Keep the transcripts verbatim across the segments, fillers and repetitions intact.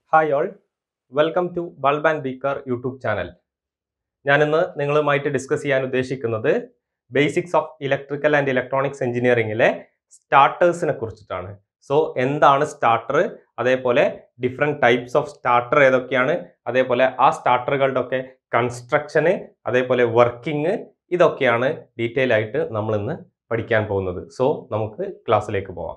Hi all, welcome to Bulb and Beaker YouTube channel. ഞാനിന്ന് നിങ്ങളുമായിട്ട് discuss ചെയ്യാൻ ഉദ്ദേശിക്കുന്നത് basics of electrical and electronics എഞ്ചിനീയറിംഗിലെ സ്റ്റാർട്ടേഴ്സിനെ കുറിച്ചിട്ടാണ്. സോ എന്താണ് സ്റ്റാർട്ടർ, അതേപോലെ ഡിഫറെൻറ്റ് ടൈപ്സ് ഓഫ് സ്റ്റാർട്ടർ ഏതൊക്കെയാണ്, അതേപോലെ ആ സ്റ്റാർട്ടറുകളുടെ ഒക്കെ കൺസ്ട്രക്ഷന്, അതേപോലെ വർക്കിംഗ്, ഇതൊക്കെയാണ് ഡീറ്റെയിൽ ആയിട്ട് നമ്മളിന്ന് പഠിക്കാൻ പോകുന്നത്. സോ നമുക്ക് ക്ലാസ്സിലേക്ക് പോവാം.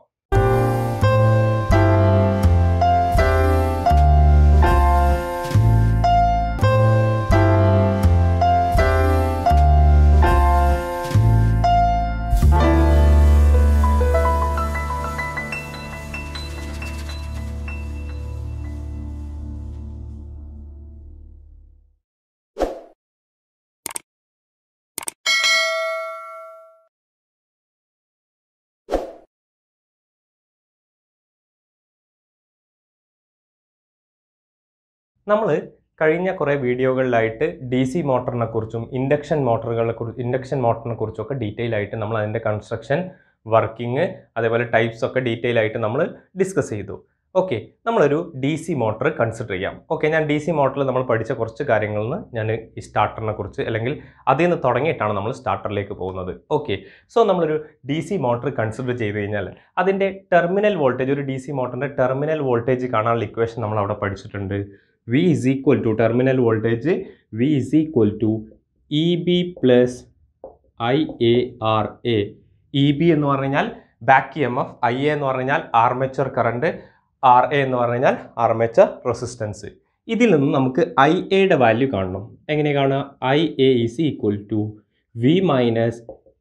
നമ്മൾ കഴിഞ്ഞ കുറേ വീഡിയോകളിലായിട്ട് ഡി സി മോട്ടറിനെ കുറിച്ചും ഇൻഡക്ഷൻ മോട്ടറുകളെ കുറിച്ച് ഇൻഡക്ഷൻ മോട്ടറിനെ കുറിച്ചൊക്കെ ഡീറ്റെയിൽ ആയിട്ട് നമ്മൾ അതിൻ്റെ കൺസ്ട്രക്ഷൻ, വർക്കിംഗ്, അതേപോലെ ടൈപ്സ് ഒക്കെ ഡീറ്റെയിൽ ആയിട്ട് നമ്മൾ ഡിസ്കസ് ചെയ്തു. ഓക്കെ, നമ്മളൊരു ഡി സി മോട്ടർ കൺസിഡർ ചെയ്യാം. ഓക്കെ, ഞാൻ ഡി സി മോട്ടറിൽ നമ്മൾ പഠിച്ച കുറച്ച് കാര്യങ്ങളിൽ നിന്ന് ഞാൻ ഈ സ്റ്റാർട്ടറിനെ കുറിച്ച്, അല്ലെങ്കിൽ അതിൽ നിന്ന് തുടങ്ങിയിട്ടാണ് നമ്മൾ സ്റ്റാർട്ടറിലേക്ക് പോകുന്നത്. ഓക്കെ, സോ നമ്മളൊരു ഡി സി മോട്ടർ കൺസിഡർ ചെയ്ത് കഴിഞ്ഞാൽ അതിൻ്റെ ടെർമിനൽ വോൾട്ടേജ്, ഒരു ഡി സി മോട്ടറിൻ്റെ ടെർമിനൽ വോൾട്ടേജ് കാണാനുള്ള ഇക്വേഷൻ നമ്മൾ അവിടെ പഠിച്ചിട്ടുണ്ട്. V is equal to terminal voltage, V is equal to E B plus I A R A. E B എന്ന് പറഞ്ഞാൽ back E M F, I A എന്ന് പറഞ്ഞാൽ ആർമേച്ചർ കറണ്ട്, R A എന്ന് പറഞ്ഞാൽ ആർമേച്ചർ റെസിസ്റ്റൻസ്. ഇതിൽ നിന്ന് നമുക്ക് I A യുടെ വാല്യൂ കാണണം. എങ്ങനെ കാണുക? I A is equal to V minus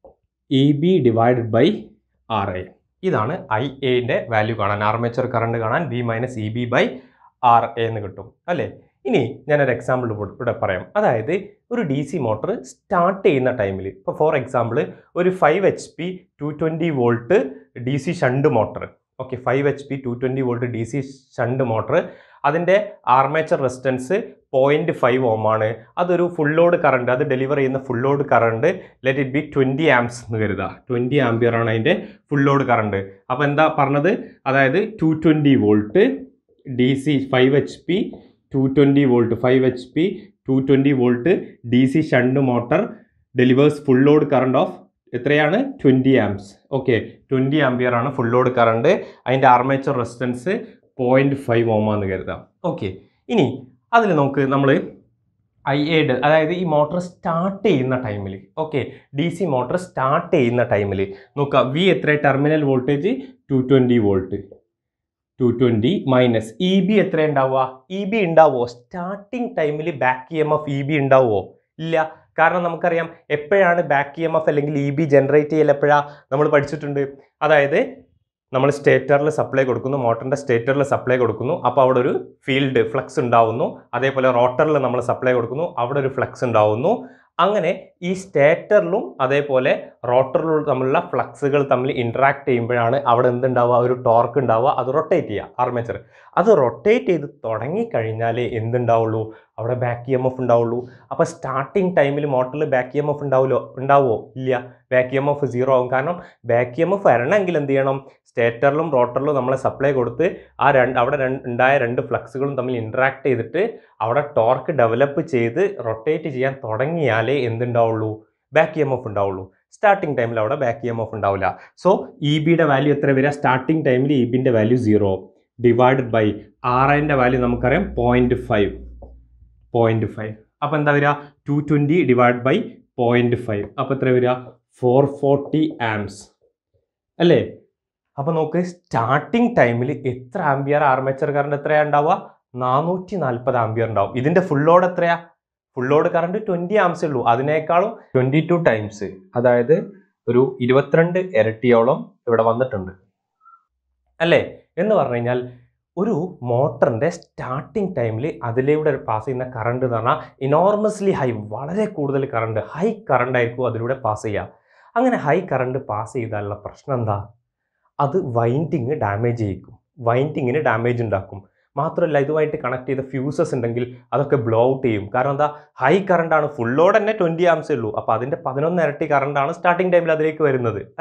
E B divided by R A. ഇതാണ് I A യുടെ വാല്യൂ കാണാൻ, ആർമേച്ചർ കറണ്ട് കാണാൻ V minus E B by R A എന്ന് കിട്ടും അല്ലേ. ഇനി ഞാനൊരു എക്സാമ്പിൾ ഇവിടെ പറയാം. അതായത് ഒരു ഡി സി മോട്ടർ സ്റ്റാർട്ട് ചെയ്യുന്ന ടൈമിൽ, ഇപ്പോൾ ഫോർ എക്സാമ്പിൾ ഒരു five H P two twenty volt D C shunt motor, okay, five H P two twenty volt D C shunt motor, അതിൻ്റെ armature resistance point five ohm ആണ്. അതൊരു full load current, അത് deliver ചെയ്യുന്ന full load current let it be twenty amps എന്ന് കരുതുക. Twenty ampere ആണ് അതിൻ്റെ full load current. അപ്പോൾ എന്താ പറഞ്ഞത്? അതായത് two twenty volt D C five H P two twenty volt five H P two twenty volt D C shunt motor delivers full load current of എത്രയാണ്? Twenty amps. Okay, twenty ampere ആണ് full load current. അതിൻ്റെ armature resistance point five ഓമാന്ന് കരുതാം. Okay, ഇനി അതിൽ നമുക്ക് നമ്മൾ I Ed, അതായത് ഈ മോട്ടർ സ്റ്റാർട്ട് ചെയ്യുന്ന ടൈമിൽ, okay, D C motor start ചെയ്യുന്ന ടൈമിൽ നോക്കുക, വി എത്ര? Terminal voltage two twenty volt, two twenty minus E B എത്ര ഉണ്ടാവുക? ഇ ബി ഉണ്ടാവുമോ സ്റ്റാർട്ടിങ് ടൈമിൽ? Back E M F E B ഉണ്ടാവുമോ? ഇല്ല. കാരണം നമുക്കറിയാം എപ്പോഴാണ് ബാക്ക് ഇ എം എഫ് അല്ലെങ്കിൽ ഇ ബി ജനറേറ്റ് ചെയ്യൽ എപ്പോഴാണ് നമ്മൾ പഠിച്ചിട്ടുണ്ട്. അതായത് നമ്മൾ സ്റ്റേറ്ററിൽ സപ്ലൈ കൊടുക്കുന്നു, മോട്ടറിൻ്റെ സ്റ്റേറ്ററിൽ സപ്ലൈ കൊടുക്കുന്നു, അപ്പോൾ അവിടെ ഒരു ഫീൽഡ് ഫ്ലക്സ് ഉണ്ടാവുന്നു. അതേപോലെ റോട്ടറിൽ നമ്മൾ സപ്ലൈ കൊടുക്കുന്നു, അവിടെ ഒരു ഫ്ലക്സ് ഉണ്ടാവുന്നു. അങ്ങനെ ഈ സ്റ്റേറ്ററിലും അതേപോലെ റോട്ടറിലും തമ്മിലുള്ള ഫ്ലക്സുകൾ തമ്മിൽ ഇൻട്രാക്ട് ചെയ്യുമ്പോഴാണ് അവിടെ എന്തുണ്ടാവുക? ഒരു ടോർക്ക് ഉണ്ടാവുക. അത് റൊട്ടേറ്റ് ചെയ്യുക, ആർമേച്ചർ. അത് റൊട്ടേറ്റ് ചെയ്ത് തുടങ്ങിക്കഴിഞ്ഞാലേ എന്തുണ്ടാവുള്ളൂ? അവിടെ ബാക്ക് ഇ എം എഫ് ഉണ്ടാവുള്ളൂ. അപ്പോൾ സ്റ്റാർട്ടിങ് ടൈമിൽ മോട്ടറിൽ ബാക്ക് ഇ എം എഫ് ഉണ്ടാവുമല്ലോ? ഉണ്ടാവുമോ? ഇല്ല. Back E M F zero ആവും. കാരണം ബാക്ക് ഇ എം എഫ് വരണമെങ്കിൽ എന്ത് ചെയ്യണം? സ്റ്റേറ്ററിലും റോട്ടറിലും നമ്മൾ സപ്ലൈ കൊടുത്ത് ആ രണ്ട് അവിടെ രണ്ട് ഉണ്ടായ രണ്ട് ഫ്ലക്സുകളും തമ്മിൽ ഇൻട്രാക്ട് ചെയ്തിട്ട് അവിടെ ടോർക്ക് ഡെവലപ്പ് ചെയ്ത് റൊട്ടേറ്റ് ചെയ്യാൻ തുടങ്ങിയാലേ എന്തുണ്ടാവുള്ളൂ? ബാക്ക് ഇ എം എഫ് ഉണ്ടാവുള്ളൂ. സ്റ്റാർട്ടിങ് ടൈമിൽ അവിടെ ബാക്ക് ഇ എം എഫ് ഉണ്ടാവില്ല. സോ ഇ ബിയുടെ വാല്യൂ എത്ര വരിക? സ്റ്റാർട്ടിങ് ടൈമിൽ ഇ ബിൻ്റെ value zero divided by R ഐൻ്റെ വാല്യൂ നമുക്കറിയാം പോയിൻറ്റ് ഫൈവ് പോയിൻറ്റ് ഫൈവ് അപ്പോൾ എന്താ വരിക? Two twenty divide by point five അപ്പോൾ എത്ര വരിക? ഫോർ ഫോർട്ടി ആംസ് അല്ലേ. അപ്പോൾ നോക്ക്, സ്റ്റാർട്ടിങ് ടൈമിൽ എത്ര ആംപിയർ ആർമേച്ചർ കറണ്ട് എത്രയാണ് ഉണ്ടാവുക? നാനൂറ്റി നാൽപ്പത് ആംപിയർ ഉണ്ടാവും. ഇതിൻ്റെ ഫുൾ ലോഡ് എത്രയാ? ഫുൾ ലോഡ് കറണ്ട് ട്വൻറ്റി ആംസേ ഉള്ളൂ. അതിനേക്കാളും ട്വൻറ്റി ടു ടൈംസ്, അതായത് ഒരു ഇരുപത്തിരണ്ട് ഇരട്ടിയോളം ഇവിടെ വന്നിട്ടുണ്ട് അല്ലേ. എന്ന് പറഞ്ഞു കഴിഞ്ഞാൽ ഒരു മോട്ടറിൻ്റെ സ്റ്റാർട്ടിങ് ടൈമിൽ അതിലൂടെ പാസ് ചെയ്യുന്ന കറണ്ട് എന്ന് പറഞ്ഞാൽ ഇനോർമസ്ലി ഹൈ, വളരെ കൂടുതൽ കറണ്ട്, ഹൈ കറണ്ട് ആയിരിക്കും അതിലൂടെ പാസ് ചെയ്യുക. അങ്ങനെ ഹൈ കറണ്ട് പാസ് ചെയ്താലുള്ള പ്രശ്നം എന്താ? അത് വൈൻഡിങ് ഡാമേജ് ചെയ്യിക്കും, വൈൻഡിങ്ങിന് ഡാമേജ് ഉണ്ടാക്കും. മാത്രമല്ല ഇതുമായിട്ട് കണക്ട് ചെയ്ത ഫ്യൂസസ് ഉണ്ടെങ്കിൽ അതൊക്കെ ബ്ലോ ഔട്ട് ചെയ്യും. കാരണം എന്താ? ഹൈ കറണ്ടാണ്, ഫുൾ ലോഡ് തന്നെ ട്വൻറ്റി ആംസേ ഉള്ളൂ. അപ്പോൾ അതിൻ്റെ പതിനൊന്ന് ഇരട്ടി കറണ്ടാണ് സ്റ്റാർട്ടിങ് ടൈമിൽ അതിലേക്ക് വരുന്നത് അല്ലേ.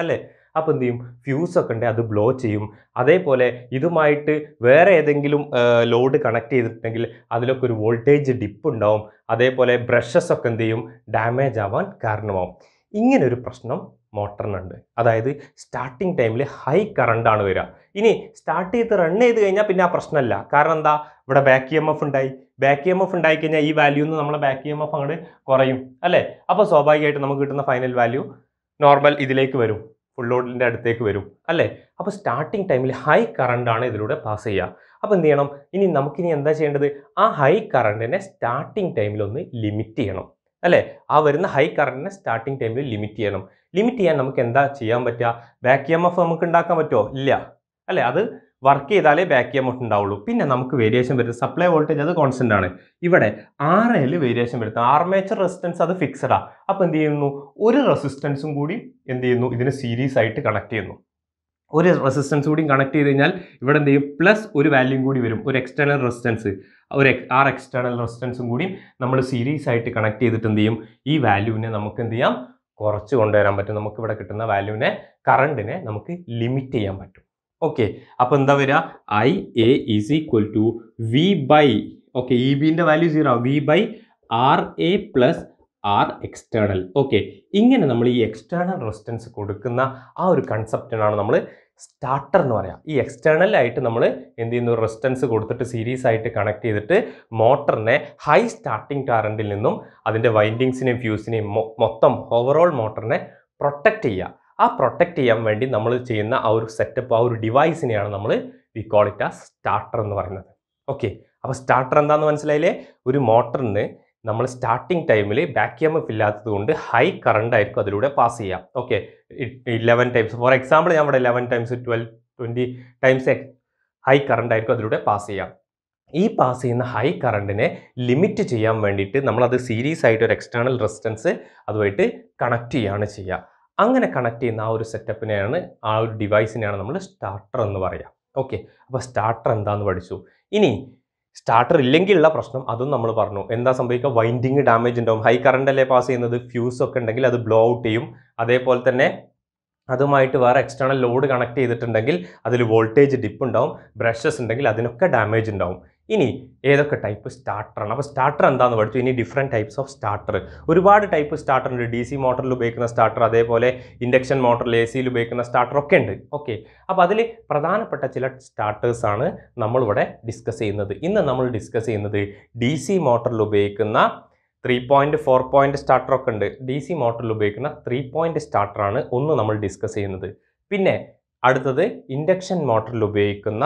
അപ്പോൾ എന്ത് ചെയ്യും, ഫ്യൂസ് ഒക്കെ ഉണ്ട് അത് ബ്ലോ ചെയ്യും. അതേപോലെ ഇതുമായിട്ട് വേറെ ഏതെങ്കിലും ലോഡ് കണക്ട് ചെയ്തിട്ടുണ്ടെങ്കിൽ അതിലൊക്കെ ഒരു വോൾട്ടേജ് ഡിപ്പ് ഉണ്ടാവും. അതേപോലെ ബ്രഷസ് ഒക്കെ എന്ത് ചെയ്യും, ഡാമേജ് ആവാൻ കാരണമാവും. ഇങ്ങനൊരു പ്രശ്നം മോട്ടറിനുണ്ട്. അതായത് സ്റ്റാർട്ടിങ് ടൈമിൽ ഹൈ കറണ്ടാണ് വരിക. ഇനി സ്റ്റാർട്ട് ചെയ്ത് റൺ ചെയ്ത് കഴിഞ്ഞാൽ പിന്നെ ആ പ്രശ്നമല്ല. കാരണം എന്താ, ഇവിടെ ബാക്ക് ഇ എം എഫ് ഉണ്ടായി. ബാക്ക് ഇ എം എഫ് ഉണ്ടായി കഴിഞ്ഞാൽ ഈ വാല്യൂ നിന്ന് നമ്മളെ ബാക്ക് ഇ എം എഫ് അങ്ങോട്ട് കുറയും അല്ലേ. അപ്പോൾ സ്വാഭാവികമായിട്ട് നമുക്ക് കിട്ടുന്ന ഫൈനൽ വാല്യൂ നോർമൽ ഇതിലേക്ക് വരും, ഫുൾ ലോഡിൻ്റെ അടുത്തേക്ക് വരും അല്ലേ. അപ്പോൾ സ്റ്റാർട്ടിങ് ടൈമിൽ ഹൈ കറണ്ടാണ് ഇതിലൂടെ പാസ് ചെയ്യുക. അപ്പോൾ എന്ത് ചെയ്യണം, ഇനി നമുക്കിനി എന്താ ചെയ്യേണ്ടത്, ആ ഹൈ കറണ്ടിനെ സ്റ്റാർട്ടിങ് ടൈമിൽ ഒന്ന് ലിമിറ്റ് ചെയ്യണം അല്ലേ. ആ വരുന്ന ഹൈ കറണ്ടിനെ സ്റ്റാർട്ടിങ് ടൈമിൽ ലിമിറ്റ് ചെയ്യണം. ലിമിറ്റ് ചെയ്യാൻ നമുക്ക് എന്താ ചെയ്യാൻ പറ്റുക, ബാക്ക് ഇ എം എഫ് നമുക്ക് ഉണ്ടാക്കാൻ പറ്റുമോ, ഇല്ല അല്ലേ. അത് വർക്ക് ചെയ്താലേ ബാക്ക് ഇ എം എഫ് ഉണ്ടാവുള്ളൂ. പിന്നെ നമുക്ക് വേരിയേഷൻ വരുന്നത് സപ്ലൈ വോൾട്ടേജ് അത് കോൺസ്റ്റന്റ് ആണ്. ഇവിടെ ആർ എൽ വേരിയേഷൻ വരുന്നത്, ആർമേച്ചർ റെസിസ്റ്റൻസ് അത് ഫിക്സഡാ. അപ്പോൾ എന്ത് ചെയ്യുന്നു, ഒരു റെസിസ്റ്റൻസും കൂടി എന്ത് ചെയ്യുന്നു, ഇതിന് സീരീസ് ആയിട്ട് കണക്ട് ചെയ്യുന്നു. ഒരു റെസിസ്റ്റൻസ് കൂടി കണക്ട് ചെയ്ത് കഴിഞ്ഞാൽ ഇവിടെ എന്ത് ചെയ്യും, പ്ലസ് ഒരു വാല്യൂ കൂടി വരും, ഒരു എക്സ്റ്റേണൽ റെസിസ്റ്റൻസ്, ഒരു ആർ എക്സ്റ്റേണൽ റെസിസ്റ്റൻസും കൂടി നമ്മൾ സീരീസ് ആയിട്ട് കണക്ട് ചെയ്തിട്ട് എന്ത് ചെയ്യും, ഈ വാല്യൂവിനെ നമുക്ക് എന്ത് ചെയ്യാം, കുറച്ച് കൊണ്ടുവരാൻ പറ്റും. നമുക്ക് ഇവിടെ കിട്ടുന്ന വാല്യൂവിനെ, കറണ്ടിനെ നമുക്ക് ലിമിറ്റ് ചെയ്യാൻ പറ്റും. ഓക്കെ, അപ്പോൾ എന്താ വരിക, I A is equal to V by, okay E ബിൻ്റെ value zero, V by R A plus R external. Okay, ഇങ്ങനെ നമ്മൾ ഈ എക്സ്റ്റേണൽ റെസിസ്റ്റൻസ് കൊടുക്കുന്ന ആ ഒരു കൺസെപ്റ്റിനാണ് നമ്മൾ സ്റ്റാർട്ടർ എന്ന് പറയാം. ഈ എക്സ്റ്റേണൽ ആയിട്ട് നമ്മൾ എന്ത് ചെയ്യുന്നു, റെസിസ്റ്റൻസ് കൊടുത്തിട്ട് സീരീസ് ആയിട്ട് കണക്ട് ചെയ്തിട്ട് മോട്ടറിനെ ഹൈ സ്റ്റാർട്ടിംഗ് കറണ്ടിൽ നിന്നും അതിൻ്റെ വൈൻഡിങ്സിനെയും ഫ്യൂസിനെയും മൊത്തം ഓവറോൾ മോട്ടറിനെ പ്രൊട്ടക്റ്റ് ചെയ്യുക. ആ പ്രൊട്ടക്റ്റ് ചെയ്യാൻ വേണ്ടി നമ്മൾ ചെയ്യുന്ന ആ ഒരു സെറ്റപ്പ്, ആ ഒരു ഡിവൈസിനെയാണ് നമ്മൾ വി കോൾ ഇറ്റ് ആ സ്റ്റാർട്ടർ എന്ന് പറയുന്നത്. ഓക്കെ, അപ്പോൾ സ്റ്റാർട്ടർ എന്താണെന്ന് മനസ്സിലായില്ലേ. ഒരു മോട്ടറിന് നമ്മൾ സ്റ്റാർട്ടിംഗ് ടൈമിൽ ബാക്ക് ഇ എം എഫ് ഇല്ലാത്തത് കൊണ്ട് ഹൈ കറണ്ട് ആയിരിക്കും അതിലൂടെ പാസ് ചെയ്യാം. Okay, eleven times for example ഞാൻ ഇവിടെ eleven times twelve twenty times high current ആയിരിക്കും അതിലൂടെ പാസ് ചെയ്യാം. ഈ പാസ് ചെയ്യുന്ന ഹൈ കറണ്ടിനെ ലിമിറ്റ് ചെയ്യാൻ വേണ്ടിയിട്ട് നമ്മളത് സീരീസ് ആയിട്ട് ഒരു എക്സ്റ്റേണൽ റെസിസ്റ്റൻസ് അതുമായിട്ട് കണക്ട് ചെയ്യുകയാണ് ചെയ്യുക. അങ്ങനെ കണക്ട് ചെയ്യുന്ന ആ ഒരു സെറ്റപ്പിനെയാണ്, ആ ഒരു ഡിവൈസിനെയാണ് നമ്മൾ സ്റ്റാർട്ടർ എന്ന് പറയുക. ഓക്കെ, അപ്പോൾ സ്റ്റാർട്ടർ എന്താണെന്ന് പഠിച്ചു. ഇനി സ്റ്റാർട്ടർ ഇല്ലെങ്കിലുള്ള പ്രശ്നം അതും നമ്മൾ പറഞ്ഞു. എന്താ സംഭവിക്കുക, വൈൻഡിങ് ഡാമേജ് ഉണ്ടാവും. ഹൈ കറണ്ട് അല്ലേ പാസ് ചെയ്യുന്നത്, ഫ്യൂസ് ഒക്കെ ഉണ്ടെങ്കിൽ അത് ബ്ലോ ഔട്ട് ചെയ്യും. അതേപോലെ തന്നെ അതുമായിട്ട് വേറെ എക്സ്റ്റേണൽ ലോഡ് കണക്ട് ചെയ്തിട്ടുണ്ടെങ്കിൽ അതിൽ വോൾട്ടേജ് ഡിപ്പ് ഉണ്ടാവും. ബ്രഷസ് ഉണ്ടെങ്കിൽ അതിനൊക്കെ ഡാമേജ് ഉണ്ടാവും. ഇനി ഏതൊക്കെ ടൈപ്പ് സ്റ്റാർട്ടറാണ്, അപ്പോൾ സ്റ്റാർട്ടർ എന്താണെന്ന് പഠിച്ചു. ഇനി ഡിഫറെൻറ്റ് ടൈപ്സ് ഓഫ് സ്റ്റാർട്ടർ, ഒരുപാട് ടൈപ്പ് സ്റ്റാർട്ടർ ഉണ്ട്. ഡി സി മോട്ടറിൽ ഉപയോഗിക്കുന്ന സ്റ്റാർട്ടർ, അതേപോലെ ഇൻഡക്ഷൻ മോട്ടറിൽ എ സിയിൽ ഉപയോഗിക്കുന്ന സ്റ്റാർട്ടർ ഒക്കെ ഉണ്ട്. ഓക്കെ, അപ്പോൾ അതിൽ പ്രധാനപ്പെട്ട ചില സ്റ്റാർട്ടേഴ്സാണ് നമ്മളിവിടെ ഡിസ്കസ് ചെയ്യുന്നത്. ഇന്ന് നമ്മൾ ഡിസ്കസ് ചെയ്യുന്നത് ഡി സി മോട്ടറിൽ ഉപയോഗിക്കുന്ന ത്രീ പോയിൻറ്റ് ഫോർ പോയിൻറ്റ് സ്റ്റാർട്ടറൊക്കെ ഉണ്ട്. ഡി സി മോട്ടറിൽ ഉപയോഗിക്കുന്ന ത്രീ പോയിൻറ്റ് സ്റ്റാർട്ടറാണ് ഒന്ന് നമ്മൾ ഡിസ്കസ് ചെയ്യുന്നത്. പിന്നെ അടുത്തത് ഇൻഡക്ഷൻ മോട്ടറിൽ ഉപയോഗിക്കുന്ന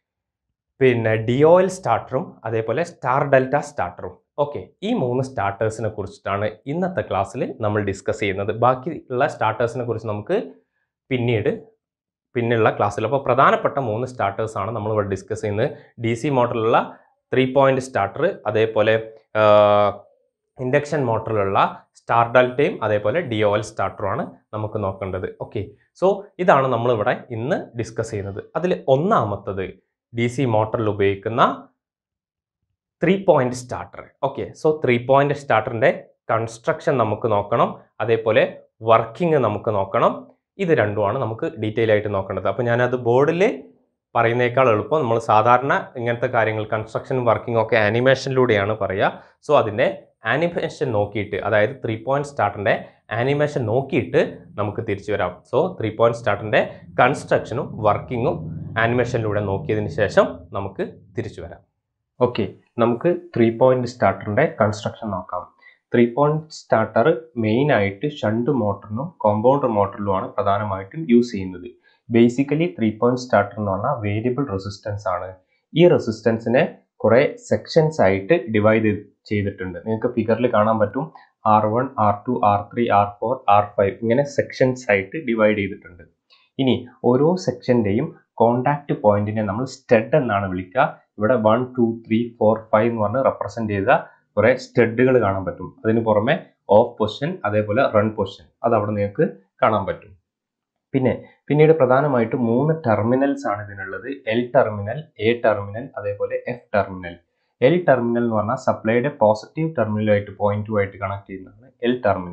പിന്നെ ഡി ഒ എൽ സ്റ്റാർട്ടറും അതേപോലെ സ്റ്റാർ ഡെൽറ്റ സ്റ്റാർട്ടറും. ഓക്കെ, ഈ മൂന്ന് സ്റ്റാർട്ടേഴ്സിനെ കുറിച്ചിട്ടാണ് ഇന്നത്തെ ക്ലാസ്സിൽ നമ്മൾ ഡിസ്കസ് ചെയ്യുന്നത്. ബാക്കിയുള്ള സ്റ്റാർട്ടേഴ്സിനെ കുറിച്ച് നമുക്ക് പിന്നീട് പിന്നെയുള്ള ക്ലാസ്സിൽ. അപ്പോൾ പ്രധാനപ്പെട്ട മൂന്ന് സ്റ്റാർട്ടേഴ്സാണ് നമ്മളിവിടെ ഡിസ്കസ് ചെയ്യുന്നത്. ഡി സി മോട്ടറിലുള്ള ത്രീ പോയിൻറ്റ് സ്റ്റാർട്ടർ, അതേപോലെ ഇൻഡക്ഷൻ മോട്ടറിലുള്ള സ്റ്റാർ ഡെൽറ്റയും അതേപോലെ ഡി ഒ എൽ സ്റ്റാർട്ടറുമാണ് നമുക്ക് നോക്കേണ്ടത്. ഓക്കെ, സോ ഇതാണ് നമ്മളിവിടെ ഇന്ന് ഡിസ്കസ് ചെയ്യുന്നത്. അതിൽ ഒന്നാമത്തത് ഡി സി മോട്ടറിൽ ഉപയോഗിക്കുന്ന three point starter. Okay, so three point സ്റ്റാർട്ടറിൻ്റെ കൺസ്ട്രക്ഷൻ നമുക്ക് നോക്കണം, അതേപോലെ വർക്കിംഗ് നമുക്ക് നോക്കണം. ഇത് രണ്ടുമാണ് നമുക്ക് ഡീറ്റെയിൽ ആയിട്ട് നോക്കേണ്ടത്. അപ്പോൾ ഞാനത് ബോർഡിൽ പറയുന്നേക്കാൾ എളുപ്പം നമ്മൾ സാധാരണ ഇങ്ങനത്തെ കാര്യങ്ങൾ കൺസ്ട്രക്ഷൻ വർക്കിംഗ് ഒക്കെ ആനിമേഷനിലൂടെയാണ് പറയുക. സോ അതിൻ്റെ ആനിമേഷൻ നോക്കിയിട്ട്, അതായത് ത്രീ പോയിൻറ്റ് സ്റ്റാർട്ടറിൻ്റെ ആനിമേഷൻ നോക്കിയിട്ട് നമുക്ക് തിരിച്ചു വരാം. സോ ത്രീ പോയിൻറ്റ് സ്റ്റാർട്ടറിൻ്റെ കൺസ്ട്രക്ഷനും വർക്കിങ്ങും ആനിമേഷനിലൂടെ നോക്കിയതിന് ശേഷം നമുക്ക് തിരിച്ചു വരാം. ഓക്കെ, നമുക്ക് ത്രീ പോയിൻറ്റ് സ്റ്റാർട്ടറിൻ്റെ കൺസ്ട്രക്ഷൻ നോക്കാം. ത്രീ പോയിൻറ്റ് സ്റ്റാർട്ടർ മെയിനായിട്ട് ഷണ്ട് മോട്ടറിനും കോമ്പൗണ്ടർ മോട്ടറിലുമാണ് പ്രധാനമായിട്ടും യൂസ് ചെയ്യുന്നത്. ബേസിക്കലി ത്രീ പോയിൻറ്റ് സ്റ്റാർട്ടർ എന്ന് പറഞ്ഞാൽ വേരിയബിൾ റെസിസ്റ്റൻസ് ആണ്. ഈ റെസിസ്റ്റൻസിനെ കുറേ സെക്ഷൻസ് ആയിട്ട് ഡിവൈഡ് ചെയ്തിട്ടുണ്ട്. നിങ്ങൾക്ക് ഫിഗറിൽ കാണാൻ പറ്റും. R one, R two, R three, R four, R five ഇങ്ങനെ സെക്ഷൻസ് ആയിട്ട് ഡിവൈഡ് ചെയ്തിട്ടുണ്ട്. ഇനി ഓരോ സെക്ഷൻ്റെയും കോണ്ടാക്ട് പോയിന്റിനെ നമ്മൾ സ്റ്റഡ് എന്നാണ് വിളിക്കുക. ഇവിടെ one two three four five എന്ന് പറഞ്ഞ് റെപ്രസെൻറ്റ് ചെയ്ത കുറേ സ്റ്റഡുകൾ കാണാൻ പറ്റും. അതിന് പുറമെ ഓഫ് പൊസിഷൻ അതേപോലെ റൺ പൊസിഷൻ അത് അവിടെ നിങ്ങൾക്ക് കാണാൻ പറ്റും. പിന്നെ പിന്നീട് പ്രധാനമായിട്ടും മൂന്ന് ടെർമിനൽസ് ആണ് ഇതിനുള്ളത്. എൽ ടെർമിനൽ, എ ടെർമിനൽ, അതേപോലെ എഫ് ടെർമിനൽ. എൽ ടെർമിനൽ എന്ന് പറഞ്ഞാൽ സപ്ലൈയുടെ പോസിറ്റീവ് ടെർമിനലുമായിട്ട് പോയിന്റുമായിട്ട് കണക്ട് ചെയ്യുന്നതാണ് എൽ ടെർമിനൽ.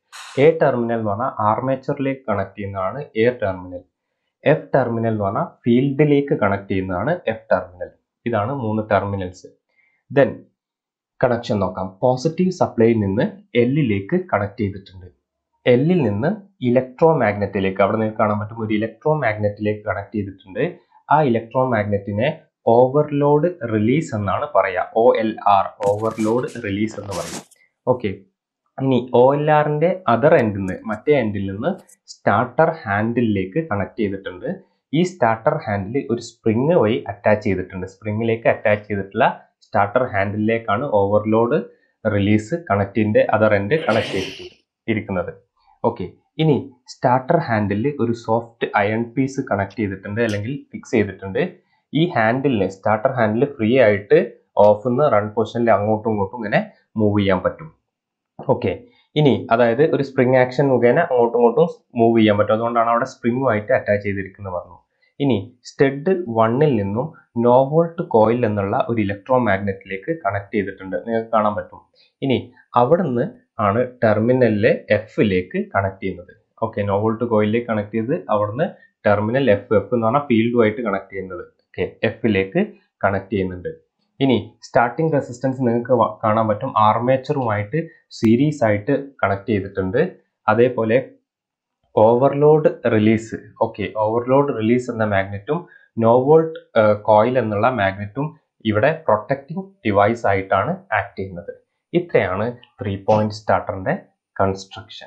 എ ടെർമിനൽ എന്ന് പറഞ്ഞാൽ ആർമേച്ചറിലേക്ക് കണക്ട് ചെയ്യുന്നതാണ് എ ടെർമിനൽ. എഫ് ടെർമിനൽ എന്ന് പറഞ്ഞാൽ ഫീൽഡിലേക്ക് കണക്ട് ചെയ്യുന്നതാണ് എഫ് ടെർമിനൽ. ഇതാണ് മൂന്ന് ടെർമിനൽസ്. ദെൻ കണക്ഷൻ നോക്കാം. പോസിറ്റീവ് സപ്ലൈയിൽ നിന്ന് എല്ലിലേക്ക് കണക്ട് ചെയ്തിട്ടുണ്ട്. എല്ലിൽ നിന്ന് ഇലക്ട്രോ മാഗ്നറ്റിലേക്ക്, അവിടെ നിങ്ങൾക്ക് കാണാൻ പറ്റും ഒരു ഇലക്ട്രോ മാഗ്നറ്റിലേക്ക് കണക്ട് ചെയ്തിട്ടുണ്ട്. ആ ഇലക്ട്രോ മാഗ്നറ്റിനെ ഓവർലോഡ് റിലീസ് എന്നാണ് പറയുക. O L R, overload release എന്ന് പറയും. ഓക്കെ, ഇനി ഒ എൽ ആറിന്റെ അതർ എൻഡിൽ നിന്ന്, മറ്റേ എൻഡിൽ നിന്ന് സ്റ്റാർട്ടർ ഹാൻഡിലേക്ക് കണക്ട് ചെയ്തിട്ടുണ്ട്. ഈ സ്റ്റാർട്ടർ ഹാൻഡിൽ ഒരു സ്പ്രിങ് വഴി അറ്റാച്ച് ചെയ്തിട്ടുണ്ട്. സ്പ്രിങ്ങിലേക്ക് അറ്റാച്ച് ചെയ്തിട്ടുള്ള സ്റ്റാർട്ടർ ഹാൻഡിലേക്കാണ് ഓവർലോഡ് റിലീസ് കണക്റ്റിന്റെ അതർ എൻഡ് കണക്ട് ചെയ്തിട്ടുണ്ട് ഇരിക്കുന്നത്. ഓക്കെ, ഇനി സ്റ്റാർട്ടർ ഹാൻഡിൽ ഒരു സോഫ്റ്റ് അയൺ പീസ് കണക്ട് ചെയ്തിട്ടുണ്ട്, അല്ലെങ്കിൽ ഫിക്സ് ചെയ്തിട്ടുണ്ട്. ഈ ഹാൻഡിലിന്, സ്റ്റാർട്ടർ ഹാൻഡിൽ ഫ്രീ ആയിട്ട് ഓഫ് നിന്ന് റൺ പൊസിഷനിൽ അങ്ങോട്ടും ഇങ്ങോട്ടും ഇങ്ങനെ മൂവ് ചെയ്യാൻ പറ്റും. ഓക്കെ, ഇനി അതായത് ഒരു സ്പ്രിങ് ആക്ഷൻ മുഖേന അങ്ങോട്ടും ഇങ്ങോട്ടും മൂവ് ചെയ്യാൻ പറ്റും. അതുകൊണ്ടാണ് അവിടെ സ്പ്രിങ്ങുമായിട്ട് അറ്റാച്ച് ചെയ്തിരിക്കുന്നത് പറഞ്ഞു. ഇനി സ്റ്റഡ് വണ്ണിൽ നിന്നും നോ വോൾട്ട് കോയിൽ എന്നുള്ള ഒരു ഇലക്ട്രോ മാഗ്നറ്റിലേക്ക് കണക്ട് ചെയ്തിട്ടുണ്ട്, നിങ്ങൾക്ക് കാണാൻ പറ്റും. ഇനി അവിടുന്ന് ആണ് ടെർമിനലിലെ എഫിലേക്ക് കണക്ട് ചെയ്യുന്നത്. ഓക്കെ, നോ വോൾട്ട് കോയിലിലേക്ക് കണക്ട് ചെയ്ത് അവിടുന്ന് ടെർമിനൽ എഫ്, എഫ് എന്ന് പറഞ്ഞാൽ ഫീൽഡുമായിട്ട് കണക്ട് ചെയ്യുന്നത്. ഓക്കെ, എഫിലേക്ക് കണക്ട് ചെയ്യുന്നുണ്ട്. ഇനി സ്റ്റാർട്ടിംഗ് റെസിസ്റ്റൻസ് നിങ്ങൾക്ക് കാണാൻ പറ്റും ആർമേച്ചറുമായിട്ട് സീരീസ് ആയിട്ട് കണക്ട് ചെയ്തിട്ടുണ്ട്. അതേപോലെ overload release, okay, overload release എന്ന മാഗ്നറ്റും നോ വോൾട്ട് കോയിൽ എന്നുള്ള മാഗ്നറ്റും ഇവിടെ പ്രൊട്ടക്റ്റിംഗ് ഡിവൈസ് ആയിട്ടാണ് ആക്ട് ചെയ്യുന്നത്. ഇത്രയാണ് ത്രീ പോയിന്റ് സ്റ്റാർട്ടറിന്റെ കൺസ്ട്രക്ഷൻ.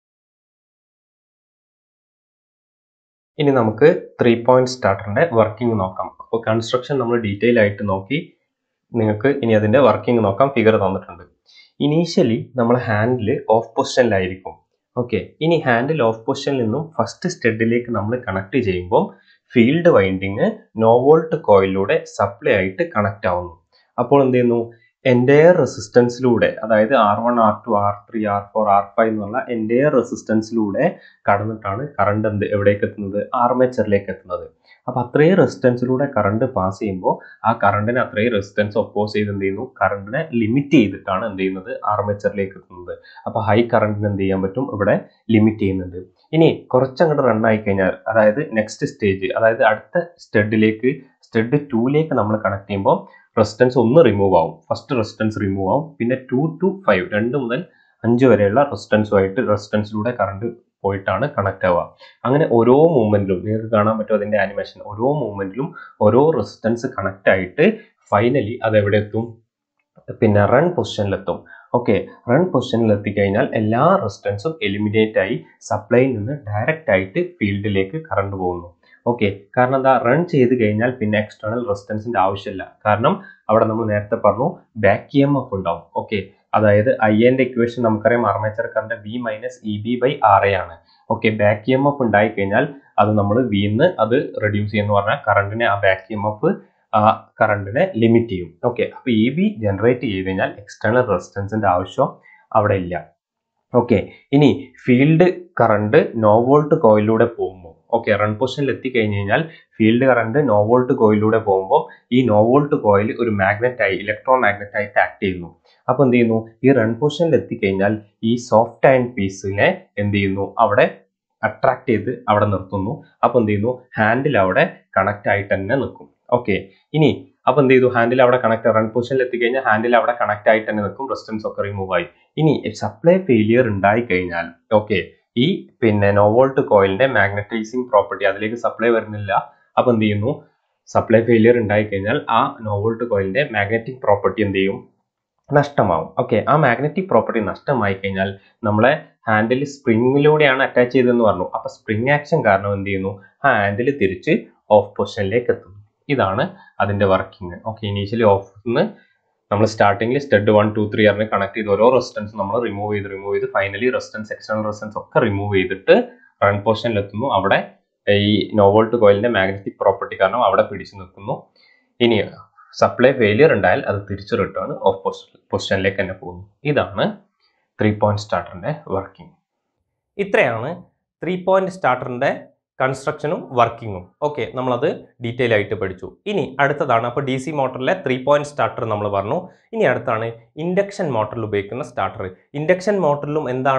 ഇനി നമുക്ക് ത്രീ പോയിന്റ് സ്റ്റാർട്ടറിന്റെ വർക്കിംഗ് നോക്കാം. അപ്പോൾ കൺസ്ട്രക്ഷൻ നമ്മൾ ഡീറ്റെയിൽ ആയിട്ട് നോക്കി, നിങ്ങൾക്ക് ഇനി അതിന്റെ വർക്കിംഗ് നോക്കാം. ഫിഗർ തന്നിട്ടുണ്ട്. ഇനീഷ്യലി നമ്മൾ ഹാൻഡിൽ ഓഫ് പൊസിഷനിലായിരിക്കും. ഓക്കെ, ഇനി ഹാൻഡിൽ ഓഫ് പൊസിഷനിൽ നിന്നും ഫസ്റ്റ് സ്റ്റഡിലേക്ക് നമ്മൾ കണക്ട് ചെയ്യുമ്പോൾ ഫീൽഡ് വൈൻഡിങ് നോ വോൾട്ട് കോയിലൂടെ സപ്ലൈ ആയിട്ട് കണക്ട് ആവുന്നു. അപ്പോൾ എന്ത് ചെയ്യുന്നു, എൻ്റെയർ റെസിസ്റ്റൻസിലൂടെ, അതായത് R one, R two, R three, R four, R five എന്നുള്ള എൻ്റെയർ റെസിസ്റ്റൻസിലൂടെ കടന്നിട്ടാണ് കറണ്ട് എന്ത് എവിടേക്ക് എത്തുന്നത്, ആർമേച്ചറിലേക്ക് എത്തുന്നത്. അപ്പോൾ അത്രയും റെസിസ്റ്റൻസിലൂടെ കറണ്ട് പാസ് ചെയ്യുമ്പോൾ ആ കറണ്ടിനെ അത്രയും റെസിസ്റ്റൻസ് ഒപ്പോസ് ചെയ്ത് എന്ത് ചെയ്യുന്നു, കറണ്ടിനെ ലിമിറ്റ് ചെയ്തിട്ടാണ് എന്ത് ചെയ്യുന്നത്, ആർമേച്ചറിലേക്ക് എത്തുന്നത്. അപ്പോൾ ഹൈ കറണ്ടിന് എന്ത് ചെയ്യാൻ പറ്റും, ഇവിടെ ലിമിറ്റ് ചെയ്യുന്നുണ്ട്. ഇനി കുറച്ചങ്ങോട്ട് റൺ ആയി കഴിഞ്ഞാൽ, അതായത് നെക്സ്റ്റ് സ്റ്റേജ്, അതായത് അടുത്ത സ്റ്റഡിലേക്ക്, സ്റ്റഡ് ടൂലേക്ക് നമ്മൾ കണക്ട് ചെയ്യുമ്പോൾ റെസിസ്റ്റൻസ് ഒന്ന് റിമൂവ് ആവും. ഫസ്റ്റ് റെസിസ്റ്റൻസ് റിമൂവ് ആവും. പിന്നെ ടു ടു ഫൈവ്, രണ്ട് മുതൽ അഞ്ച് വരെയുള്ള റെസിസ്റ്റൻസുമായിട്ട് റെസിസ്റ്റൻസിലൂടെ കറണ്ട് പോയിട്ടാണ് കണക്ട് ആവുക. അങ്ങനെ ഓരോ മൂവ്മെന്റിലും നിങ്ങൾക്ക് കാണാൻ പറ്റും അതിന്റെ ആനിമേഷൻ, ഓരോ മൂവ്മെന്റിലും ഓരോ റെസിസ്റ്റൻസ് കണക്ട് ആയിട്ട് ഫൈനലി അത് എവിടെ എത്തും, പിന്നെ റൺ പൊസിഷനിലെത്തും. ഓക്കെ, റൺ പൊസിഷനിൽ എത്തിക്കഴിഞ്ഞാൽ എല്ലാ റെസിസ്റ്റൻസും എലിമിനേറ്റ് ആയി സപ്ലൈയിൽ നിന്ന് ഡയറക്റ്റ് ആയിട്ട് ഫീൽഡിലേക്ക് കറണ്ട് പോകുന്നു. ഓക്കെ, കാരണം എന്താ, റൺ ചെയ്ത് കഴിഞ്ഞാൽ പിന്നെ എക്സ്റ്റേണൽ റെസിസ്റ്റൻസിന്റെ ആവശ്യമില്ല. കാരണം അവിടെ നമ്മൾ നേരത്തെ പറഞ്ഞു ബാക്ക് ഇ എം എഫ് ഉണ്ടാവും. ഓക്കെ, അതായത് ഐ എൻ്റെ ഇക്വേഷൻ നമുക്കറിയാം, armature current V minus E B by R A ആണ്. Okay, back E M F ഉണ്ടായി കഴിഞ്ഞാൽ അത് നമ്മൾ വിന്ന് അത് റെഡ്യൂസ് ചെയ്യുന്ന പറഞ്ഞാൽ കറണ്ടിനെ, ആ ബാക്ക് ഇ എം എഫ് ആ കറണ്ടിനെ ലിമിറ്റ് ചെയ്യും. ഓക്കെ, അപ്പോൾ ഇ ബി ജനറേറ്റ് ചെയ്ത് കഴിഞ്ഞാൽ എക്സ്റ്റേണൽ റെസിസ്റ്റൻസിന്റെ ആവശ്യം അവിടെ ഇല്ല. ഓക്കെ, ഇനി ഫീൽഡ് കറണ്ട് നോ വോൾട്ട് കോയിലൂടെ പോകുമ്പോൾ, ഓക്കെ, റൺ പൊസിഷനിൽ എത്തിക്കഴിഞ്ഞ് കഴിഞ്ഞാൽ ഫീൽഡ് കറണ്ട് നോ വോൾട്ട് കോയിലൂടെ പോകുമ്പോൾ ഈ നോ വോൾട്ട് കോയിൽ ഒരു മാഗ്നറ്റായി, ഇലക്ട്രോ മാഗ്നറ്റ് ആയിട്ട് ആക്ട് ചെയ്യുന്നു. അപ്പോൾ എന്ത് ചെയ്യുന്നു, ഈ റൺ പൊസിഷനിൽ എത്തിക്കഴിഞ്ഞാൽ ഈ സോഫ്റ്റ് അയൺ പീസിനെ എന്ത് ചെയ്യുന്നു, അവിടെ അട്രാക്ട് ചെയ്ത് അവിടെ നിർത്തുന്നു. അപ്പോൾ എന്ത് ചെയ്യുന്നു, ഹാൻഡിൽ അവിടെ കണക്ട് ആയിട്ട് തന്നെ നിൽക്കും. ഓക്കെ, ഇനി അപ്പോൾ എന്ത് ചെയ്തു, ഹാൻഡിൽ അവിടെ കണക്ട്, റൺ പൊസിഷനിൽ എത്തിക്കഴിഞ്ഞാൽ ഹാൻഡിൽ അവിടെ കണക്ട് ആയിട്ട് തന്നെ നിൽക്കും, റെസിസ്റ്റൻസ് ഒക്കെ റിമൂവ് ആയി. ഇനി സപ്ലൈ ഫെയിലിയർ ഉണ്ടായി കഴിഞ്ഞാൽ, ഓക്കെ, ഈ പിന്നെ നോ വോൾട്ട് കോയിലിന്റെ മാഗ്നറ്റൈസിങ് പ്രോപ്പർട്ടി അതിലേക്ക് സപ്ലൈ വരുന്നില്ല. അപ്പോൾ എന്ത് ചെയ്യുന്നു, സപ്ലൈ ഫെയിലിയർ ഉണ്ടായി കഴിഞ്ഞാൽ ആ നോ വോൾട്ട് കോയിലിന്റെ മാഗ്നറ്റിക് പ്രോപ്പർട്ടി എന്ത് ചെയ്യും, നഷ്ടമാവും. ഓക്കെ, ആ മാഗ്നറ്റിക് പ്രോപ്പർട്ടി നഷ്ടമായി കഴിഞ്ഞാൽ നമ്മളെ ഹാൻഡിൽ സ്പ്രിങ്ങിലൂടെയാണ് അറ്റാച്ച് ചെയ്തതെന്ന് പറഞ്ഞു. അപ്പൊ സ്പ്രിങ് ആക്ഷൻ കാരണം എന്ത് ചെയ്യുന്നു, ആ ഹാൻഡിൽ തിരിച്ച് ഓഫ് പൊസിഷനിലേക്ക് എത്തുന്നു. ഇതാണ് അതിന്റെ വർക്കിംഗ്. ഓക്കെ, ഇനീഷ്യലി ഓഫ് നിന്ന് നമ്മൾ സ്റ്റാർട്ടിംഗിൽ സ്റ്റഡ് വൺ ടു ത്രീ അറിഞ്ഞ് കണക്ട് ചെയ്ത് ഓരോ റെസിസ്റ്റൻസ് നമ്മൾ റിമൂവ് ചെയ്ത് റിമൂവ് ചെയ്ത് ഫൈനലി റെസിസ്റ്റൻസ്, എക്സ്റ്റേണൽ റെസിസ്റ്റൻസ് ഒക്കെ റിമൂവ് ചെയ്തിട്ട് റൺ പൊസിഷനിൽ എത്തുന്നു. അവിടെ ഈ നോ വോൾട്ട് കോയിലിന്റെ മാഗ്നറ്റിക് പ്രോപ്പർട്ടി കാരണം അവിടെ പിടിച്ചു നിൽക്കുന്നു. ഇനി സപ്ലൈ ഫെയിലിയർ ഉണ്ടായാൽ അത് തിരിച്ചു റിട്ടേൺ ഓഫ് പൊസിഷനിലേക്ക് തന്നെ പോകുന്നു. ഇതാണ് ത്രീ പോയിന്റ് സ്റ്റാർട്ടറിന്റെ വർക്കിംഗ്. ഇത്രയാണ് ത്രീ പോയിന്റ് സ്റ്റാർട്ടറിന്റെ കൺസ്ട്രക്ഷനും വർക്കിങ്ങും. ഓക്കെ, നമ്മളത് ഡീറ്റെയിൽ ആയിട്ട് പഠിച്ചു. ഇനി അടുത്തതാണ്, അപ്പോൾ ഡി സി മോട്ടറിലെ ത്രീ പോയിന്റ് സ്റ്റാർട്ടർ നമ്മൾ പറഞ്ഞു. ഇനി അടുത്താണ് ഇൻഡക്ഷൻ മോട്ടറിൽ ഉപയോഗിക്കുന്ന സ്റ്റാർട്ടർ. ഇൻഡക്ഷൻ മോട്ടറിലും എന്താണ്,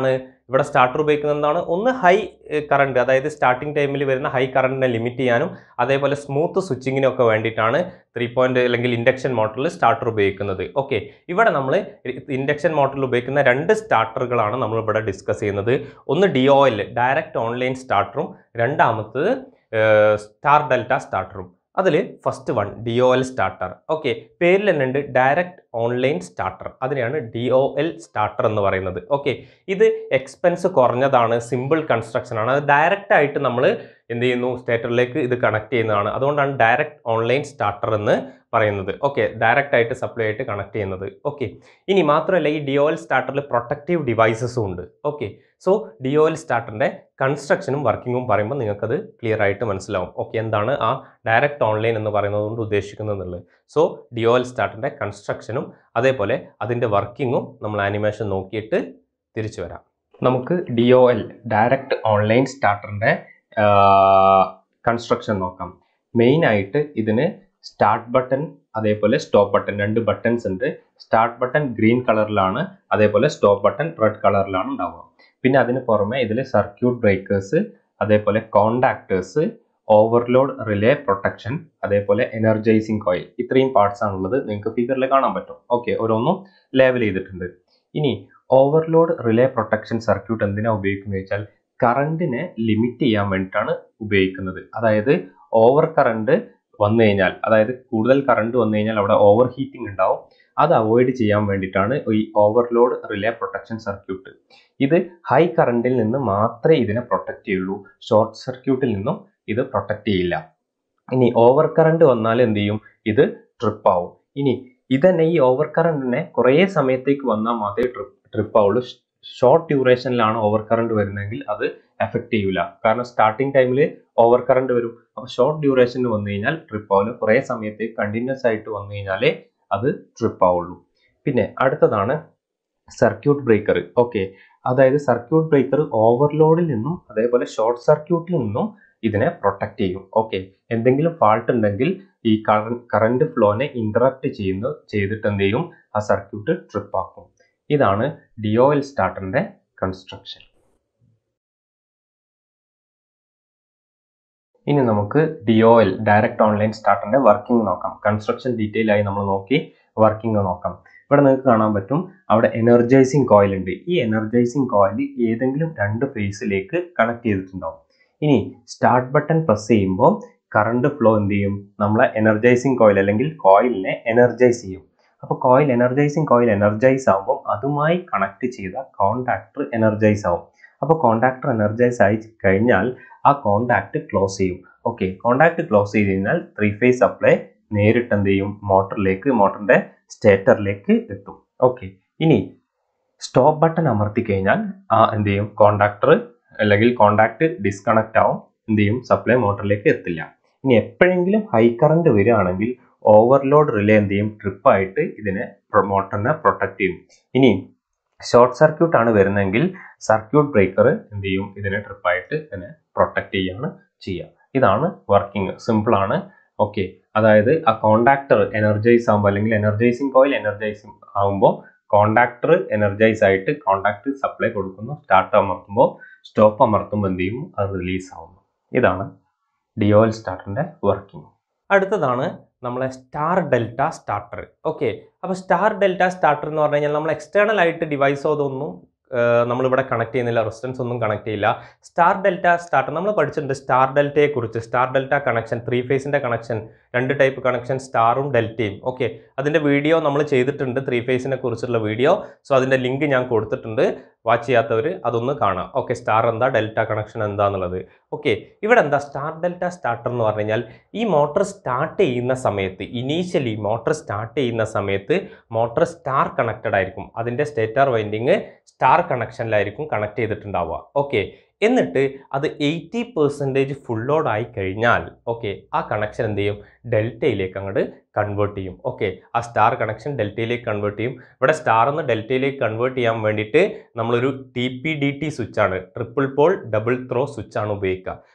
ഇവിടെ സ്റ്റാർട്ടർ ഉപയോഗിക്കുന്നത് എന്താണ്? ഒന്ന് ഹൈ കറണ്ട്, അതായത് സ്റ്റാർട്ടിംഗ് ടൈമിൽ വരുന്ന ഹൈ കറണ്ടിനെ ലിമിറ്റ് ചെയ്യാനും അതേപോലെ സ്മൂത്ത് സ്വിച്ചിങ്ങിനൊക്കെ വേണ്ടിയിട്ടാണ് ത്രീ പോയിന്റ് അല്ലെങ്കിൽ ഇൻഡക്ഷൻ മോട്ടറിൽ സ്റ്റാർട്ടർ ഉപയോഗിക്കുന്നത്. ഓക്കെ, ഇവിടെ നമ്മൾ ഇൻഡക്ഷൻ മോട്ടറിൽ ഉപയോഗിക്കുന്ന രണ്ട് സ്റ്റാർട്ടറുകളാണ് നമ്മൾ ഇവിടെ ഡിസ്കസ് ചെയ്യുന്നത്. ഒന്ന് D O L direct online സ്റ്റാർട്ടറും രണ്ടാമത്തത് സ്റ്റാർ ഡെൽറ്റ സ്റ്റാർട്ടറും. അതിൽ first one D O L starter. Okay, പേരിൽ തന്നെ ഉണ്ട് ഡയറക്റ്റ് ഓൺലൈൻ സ്റ്റാർട്ടർ, അതിനെയാണ് ഡി ഒ എൽ സ്റ്റാർട്ടർ എന്ന് പറയുന്നത്. ഓക്കെ, ഇത് എക്സ്പെൻസ് കുറഞ്ഞതാണ്, സിമ്പിൾ കൺസ്ട്രക്ഷൻ ആണ്. അത് ഡയറക്റ്റ് ആയിട്ട് നമ്മൾ എന്ത് ചെയ്യുന്നു, സ്റ്റേറ്ററിലേക്ക് ഇത് കണക്ട് ചെയ്യുന്നതാണ്. അതുകൊണ്ടാണ് ഡയറക്റ്റ് ഓൺലൈൻ സ്റ്റാർട്ടർ എന്ന് പറയുന്നത്. ഓക്കെ, ഡയറക്റ്റ് ആയിട്ട് സപ്ലൈ ആയിട്ട് കണക്ട് ചെയ്യുന്നത്. ഓക്കെ, ഇനി മാത്രമല്ല ഈ ഡി ഒ എൽ സ്റ്റാർട്ടറിൽ പ്രൊട്ടക്റ്റീവ് ഡിവൈസസും ഉണ്ട്. Okay, so D O L സ്റ്റാർട്ടറിൻ്റെ കൺസ്ട്രക്ഷനും വർക്കിങ്ങും പറയുമ്പോൾ നിങ്ങൾക്കത് ക്ലിയർ ആയിട്ട് മനസ്സിലാവും. ഓക്കെ, എന്താണ് ആ ഡയറക്റ്റ് ഓൺലൈൻ എന്ന് പറയുന്നത് കൊണ്ട് ഉദ്ദേശിക്കുന്നത് എന്നുള്ളത്. സോ ഡി ഒ എൽ സ്റ്റാർട്ടറിൻ്റെ കൺസ്ട്രക്ഷനും അതേപോലെ അതിൻ്റെ വർക്കിങ്ങും നമ്മൾ ആനിമേഷൻ നോക്കിയിട്ട് തിരിച്ചു വരാം. നമുക്ക് D O L direct online സ്റ്റാർട്ടറിൻ്റെ കൺസ്ട്രക്ഷൻ നോക്കാം. മെയിനായിട്ട് ഇതിന് സ്റ്റാർട്ട് ബട്ടൺ അതേപോലെ സ്റ്റോപ്പ് ബട്ടൺ രണ്ട് ബട്ടൺസ് ഉണ്ട്. സ്റ്റാർട്ട് ബട്ടൺ ഗ്രീൻ കളറിലാണ്, അതേപോലെ സ്റ്റോപ്പ് ബട്ടൺ റെഡ് കളറിലാണ് ഉണ്ടാവുക. പിന്നെ അതിന് പുറമെ ഇതിൽ സർക്യൂട്ട് ബ്രേക്കേഴ്സ്, അതേപോലെ കോണ്ടാക്ടേഴ്സ്, ഓവർലോഡ് റിലേ പ്രൊട്ടക്ഷൻ, അതേപോലെ എനർജൈസിങ് കോയിൽ, ഇത്രയും പാർട്സ് ആണുള്ളത്. നിങ്ങൾക്ക് ഫിഗറിൽ കാണാൻ പറ്റും. ഓക്കെ, ഓരോന്നും ലേബൽ ചെയ്തിട്ടുണ്ട്. ഇനി ഓവർലോഡ് റിലേ പ്രൊട്ടക്ഷൻ സർക്യൂട്ട് എന്തിനാണ് ഉപയോഗിക്കുന്നത് വെച്ചാൽ കറണ്ടിനെ ലിമിറ്റ് ചെയ്യാൻ വേണ്ടിയിട്ടാണ് ഉപയോഗിക്കുന്നത്. അതായത് ഓവർ കറണ്ട് വന്നു കഴിഞ്ഞാൽ, അതായത് കൂടുതൽ കറണ്ട് വന്നു കഴിഞ്ഞാൽ അവിടെ ഓവർ ഹീറ്റിംഗ് ഉണ്ടാവും. അത് അവോയ്ഡ് ചെയ്യാൻ വേണ്ടിയിട്ടാണ് ഈ ഓവർലോഡ് റിലേ പ്രൊട്ടക്ഷൻ സർക്യൂട്ട്. ഇത് ഹൈ കറണ്ടിൽ നിന്ന് മാത്രമേ ഇതിനെ പ്രൊട്ടക്റ്റ് ചെയ്യുള്ളൂ, ഷോർട്ട് സർക്യൂട്ടിൽ നിന്നും ഇത് പ്രൊട്ടക്റ്റ് ചെയ്യില്ല. ഇനി ഓവർ കറണ്ട് വന്നാൽ എന്ത് ചെയ്യും, ഇത് ട്രിപ്പ് ആവും. ഇനി ഇതന്നെ ഈ ഓവർ കറണ്ടിനെ കുറേ സമയത്തേക്ക് വന്നാൽ മാത്രമേ ട്രിപ്പ് ട്രിപ്പ് ആവുള്ളൂ. ഷോർട്ട് ഡ്യൂറേഷനിലാണ് ഓവർ കറണ്ട് വരുന്നതെങ്കിൽ അത് എഫക്റ്റ് ചെയ്യില്ല. കാരണം സ്റ്റാർട്ടിങ് ടൈമിൽ ഓവർ കറണ്ട് വരും. അപ്പോൾ ഷോർട്ട് ഡ്യൂറേഷനിൽ വന്നു കഴിഞ്ഞാൽ ട്രിപ്പ് ആവില്ല. കുറേ സമയത്തേക്ക് കണ്ടിന്യൂസ് ആയിട്ട് വന്നു കഴിഞ്ഞാലേ അത് ട്രിപ്പ് ആവുള്ളൂ. പിന്നെ അടുത്തതാണ് സർക്യൂട്ട് ബ്രേക്കർ. ഓക്കെ, അതായത് സർക്യൂട്ട് ബ്രേക്കർ ഓവർലോഡിൽ നിന്നും അതേപോലെ ഷോർട്ട് സർക്യൂട്ടിൽ നിന്നും ഇതിനെ പ്രൊട്ടക്റ്റ് ചെയ്യും. ഓക്കെ, എന്തെങ്കിലും ഫാൾട്ട് ഉണ്ടെങ്കിൽ ഈ കറണ്ട് ഫ്ലോനെ ഇന്ററപ്റ്റ് ചെയ്യുന്ന ചെയ്തിട്ട് എന്ത് ചെയ്യും, ആ സർക്യൂട്ട് ട്രിപ്പ് ആക്കും. ഇതാണ് ഡി ഒ എൽ സ്റ്റാർട്ടറിന്റെ കൺസ്ട്രക്ഷൻ. ഇനി നമുക്ക് D O L direct online സ്റ്റാർട്ടറിന്റെ വർക്കിംഗ് നോക്കാം. കൺസ്ട്രക്ഷൻ ഡീറ്റെയിൽ ആയി നമ്മൾ നോക്കി, വർക്കിംഗ് നോക്കാം. ഇവിടെ നിങ്ങൾക്ക് കാണാൻ പറ്റും അവിടെ എനർജൈസിങ് കോയിൽ ഉണ്ട്. ഈ എനർജൈസിങ് കോയിൽ ഏതെങ്കിലും രണ്ട് ഫേസിലേക്ക് കണക്ട് ചെയ്തിട്ടുണ്ടാവും. ഇനി സ്റ്റാർട്ട് ബട്ടൺ പ്രസ് ചെയ്യുമ്പോൾ കറണ്ട് ഫ്ലോ എന്ത് ചെയ്യും, നമ്മളെ എനർജൈസിങ് കോയിൽ അല്ലെങ്കിൽ കോയിലിനെ എനർജൈസ് ചെയ്യും. അപ്പോൾ കോയിൽ എനർജൈസിങ് കോയിൽ എനർജൈസ് ആകുമ്പോൾ അതുമായി കണക്ട് ചെയ്ത കോണ്ടാക്ടർ എനർജൈസ് ആവും. അപ്പോൾ കോണ്ടാക്ടർ എനർജൈസ് ആയി കഴിഞ്ഞാൽ ആ കോണ്ടാക്ട് ക്ലോസ് ചെയ്യും. ഓക്കെ, കോണ്ടാക്ട് ക്ലോസ് ചെയ്ത് കഴിഞ്ഞാൽ ത്രീ ഫേസ് സപ്ലൈ നേരിട്ട് എന്ത് ചെയ്യും, മോട്ടറിലേക്ക്, മോട്ടറിന്റെ സ്റ്റേറ്ററിലേക്ക് എത്തും. ഓക്കെ, ഇനി സ്റ്റോപ്പ് ബട്ടൺ അമർത്തി കഴിഞ്ഞാൽ ആ എന്ത് ചെയ്യും, കോണ്ടാക്ടർ അല്ലെങ്കിൽ കോണ്ടാക്ട് ഡിസ്കണക്ട് ആവും. എന്ത് ചെയ്യും, സപ്ലൈ മോട്ടറിലേക്ക് എത്തില്ല. ഇനി എപ്പോഴെങ്കിലും ഹൈ കറണ്ട് വരികയാണെങ്കിൽ ഓവർലോഡ് റിലേ എന്ത് ചെയ്യും, ട്രിപ്പായിട്ട് ഇതിനെ മോട്ടറിനെ പ്രൊട്ടക്ട് ചെയ്യും. ഇനി ഷോർട്ട് സർക്യൂട്ട് ആണ് വരുന്നതെങ്കിൽ സർക്യൂട്ട് ബ്രേക്കർ എന്ത് ചെയ്യും, ഇതിനെ ട്രിപ്പായിട്ട് ഇതിനെ പ്രൊട്ടക്ട് ചെയ്യാണ് ചെയ്യുക. ഇതാണ് വർക്കിംഗ്, സിമ്പിൾ ആണ്. ഓക്കെ, അതായത് ആ കോണ്ടാക്ടർ എനർജൈസ് ആകുമ്പോൾ അല്ലെങ്കിൽ എനർജൈസിങ് കോയിൽ എനർജൈസിങ് ആകുമ്പോൾ കോണ്ടാക്ടർ എനർജൈസ് ആയിട്ട് കോണ്ടാക്ട് സപ്ലൈ കൊടുക്കുന്നു. സ്റ്റാർട്ട് അമർത്തുമ്പോൾ സ്റ്റോപ്പ് അമർത്തുമ്പോൾ എന്ത് ചെയ്യും, അത് റിലീസ് ആവുന്നു. ഇതാണ് ഡി ഒ എൽ സ്റ്റാർട്ടറിന്റെ വർക്കിംഗ്. അടുത്തതാണ് നമ്മളെ സ്റ്റാർ ഡെൽറ്റ സ്റ്റാർട്ടർ. ഓക്കെ, അപ്പോൾ സ്റ്റാർ ഡെൽറ്റ സ്റ്റാർട്ടർ എന്ന് പറഞ്ഞു കഴിഞ്ഞാൽ നമ്മൾ എക്സ്റ്റേണൽ ആയിട്ട് ഡിവൈസോ അതൊന്നും നമ്മളിവിടെ കണക്ട് ചെയ്യുന്നില്ല, റെസിസ്റ്റൻസ് ഒന്നും കണക്ട് ചെയ്യില്ല. സ്റ്റാർ ഡെൽറ്റ സ്റ്റാർട്ടർ നമ്മൾ പഠിച്ചിട്ടുണ്ട്. സ്റ്റാർ ഡെൽറ്റയെ കുറിച്ച്, സ്റ്റാർ ഡെൽറ്റ കണക്ഷൻ, ത്രീ ഫേസിൻ്റെ കണക്ഷൻ, രണ്ട് ടൈപ്പ് കണക്ഷൻ, സ്റ്റാറും ഡെൽറ്റയും. ഓക്കെ, അതിൻ്റെ വീഡിയോ നമ്മൾ ചെയ്തിട്ടുണ്ട്, ത്രീ ഫേസിനെ കുറിച്ചുള്ള വീഡിയോ. സോ അതിൻ്റെ ലിങ്ക് ഞാൻ കൊടുത്തിട്ടുണ്ട്, വാച്ച് ചെയ്യാത്തവർ അതൊന്ന് കാണാം. ഓക്കെ, സ്റ്റാർ എന്താ, ഡെൽറ്റ കണക്ഷൻ എന്താന്നുള്ളത്. ഓക്കെ, ഇവിടെ എന്താ സ്റ്റാർ ഡെൽറ്റ സ്റ്റാർട്ടർ എന്ന് പറഞ്ഞു കഴിഞ്ഞാൽ ഈ മോട്ടർ സ്റ്റാർട്ട് ചെയ്യുന്ന സമയത്ത്, ഇനീഷ്യലി മോട്ടർ സ്റ്റാർട്ട് ചെയ്യുന്ന സമയത്ത് മോട്ടർ സ്റ്റാർ കണക്റ്റഡ് ആയിരിക്കും. അതിൻ്റെ സ്റ്റേറ്റർ വൈൻഡിങ് സ്റ്റാർ കണക്ഷനിലായിരിക്കും കണക്ട് ചെയ്തിട്ടുണ്ടാവുക. ഓക്കെ, എന്നിട്ട് അത് എയ്റ്റി പെർസെൻറ്റേജ് ഫുൾ ലോഡ് ആയി കഴിഞ്ഞാൽ ഓക്കെ ആ കണക്ഷൻ എന്ത് ചെയ്യും, ഡെൽറ്റയിലേക്ക് അങ്ങോട്ട് കൺവേർട്ട് ചെയ്യും. ഓക്കെ, ആ സ്റ്റാർ കണക്ഷൻ ഡെൽറ്റയിലേക്ക് കൺവേർട്ട് ചെയ്യും. ഇവിടെ സ്റ്റാർ എന്ന് ഡെൽറ്റയിലേക്ക് കൺവേർട്ട് ചെയ്യാൻ വേണ്ടിയിട്ട് നമ്മളൊരു ടി പി ഡി ടി സ്വിച്ചാണ്, ട്രിപ്പിൾ പോൾ ഡബിൾ ത്രോ സ്വിച്ചാണ് ഉപയോഗിക്കുക.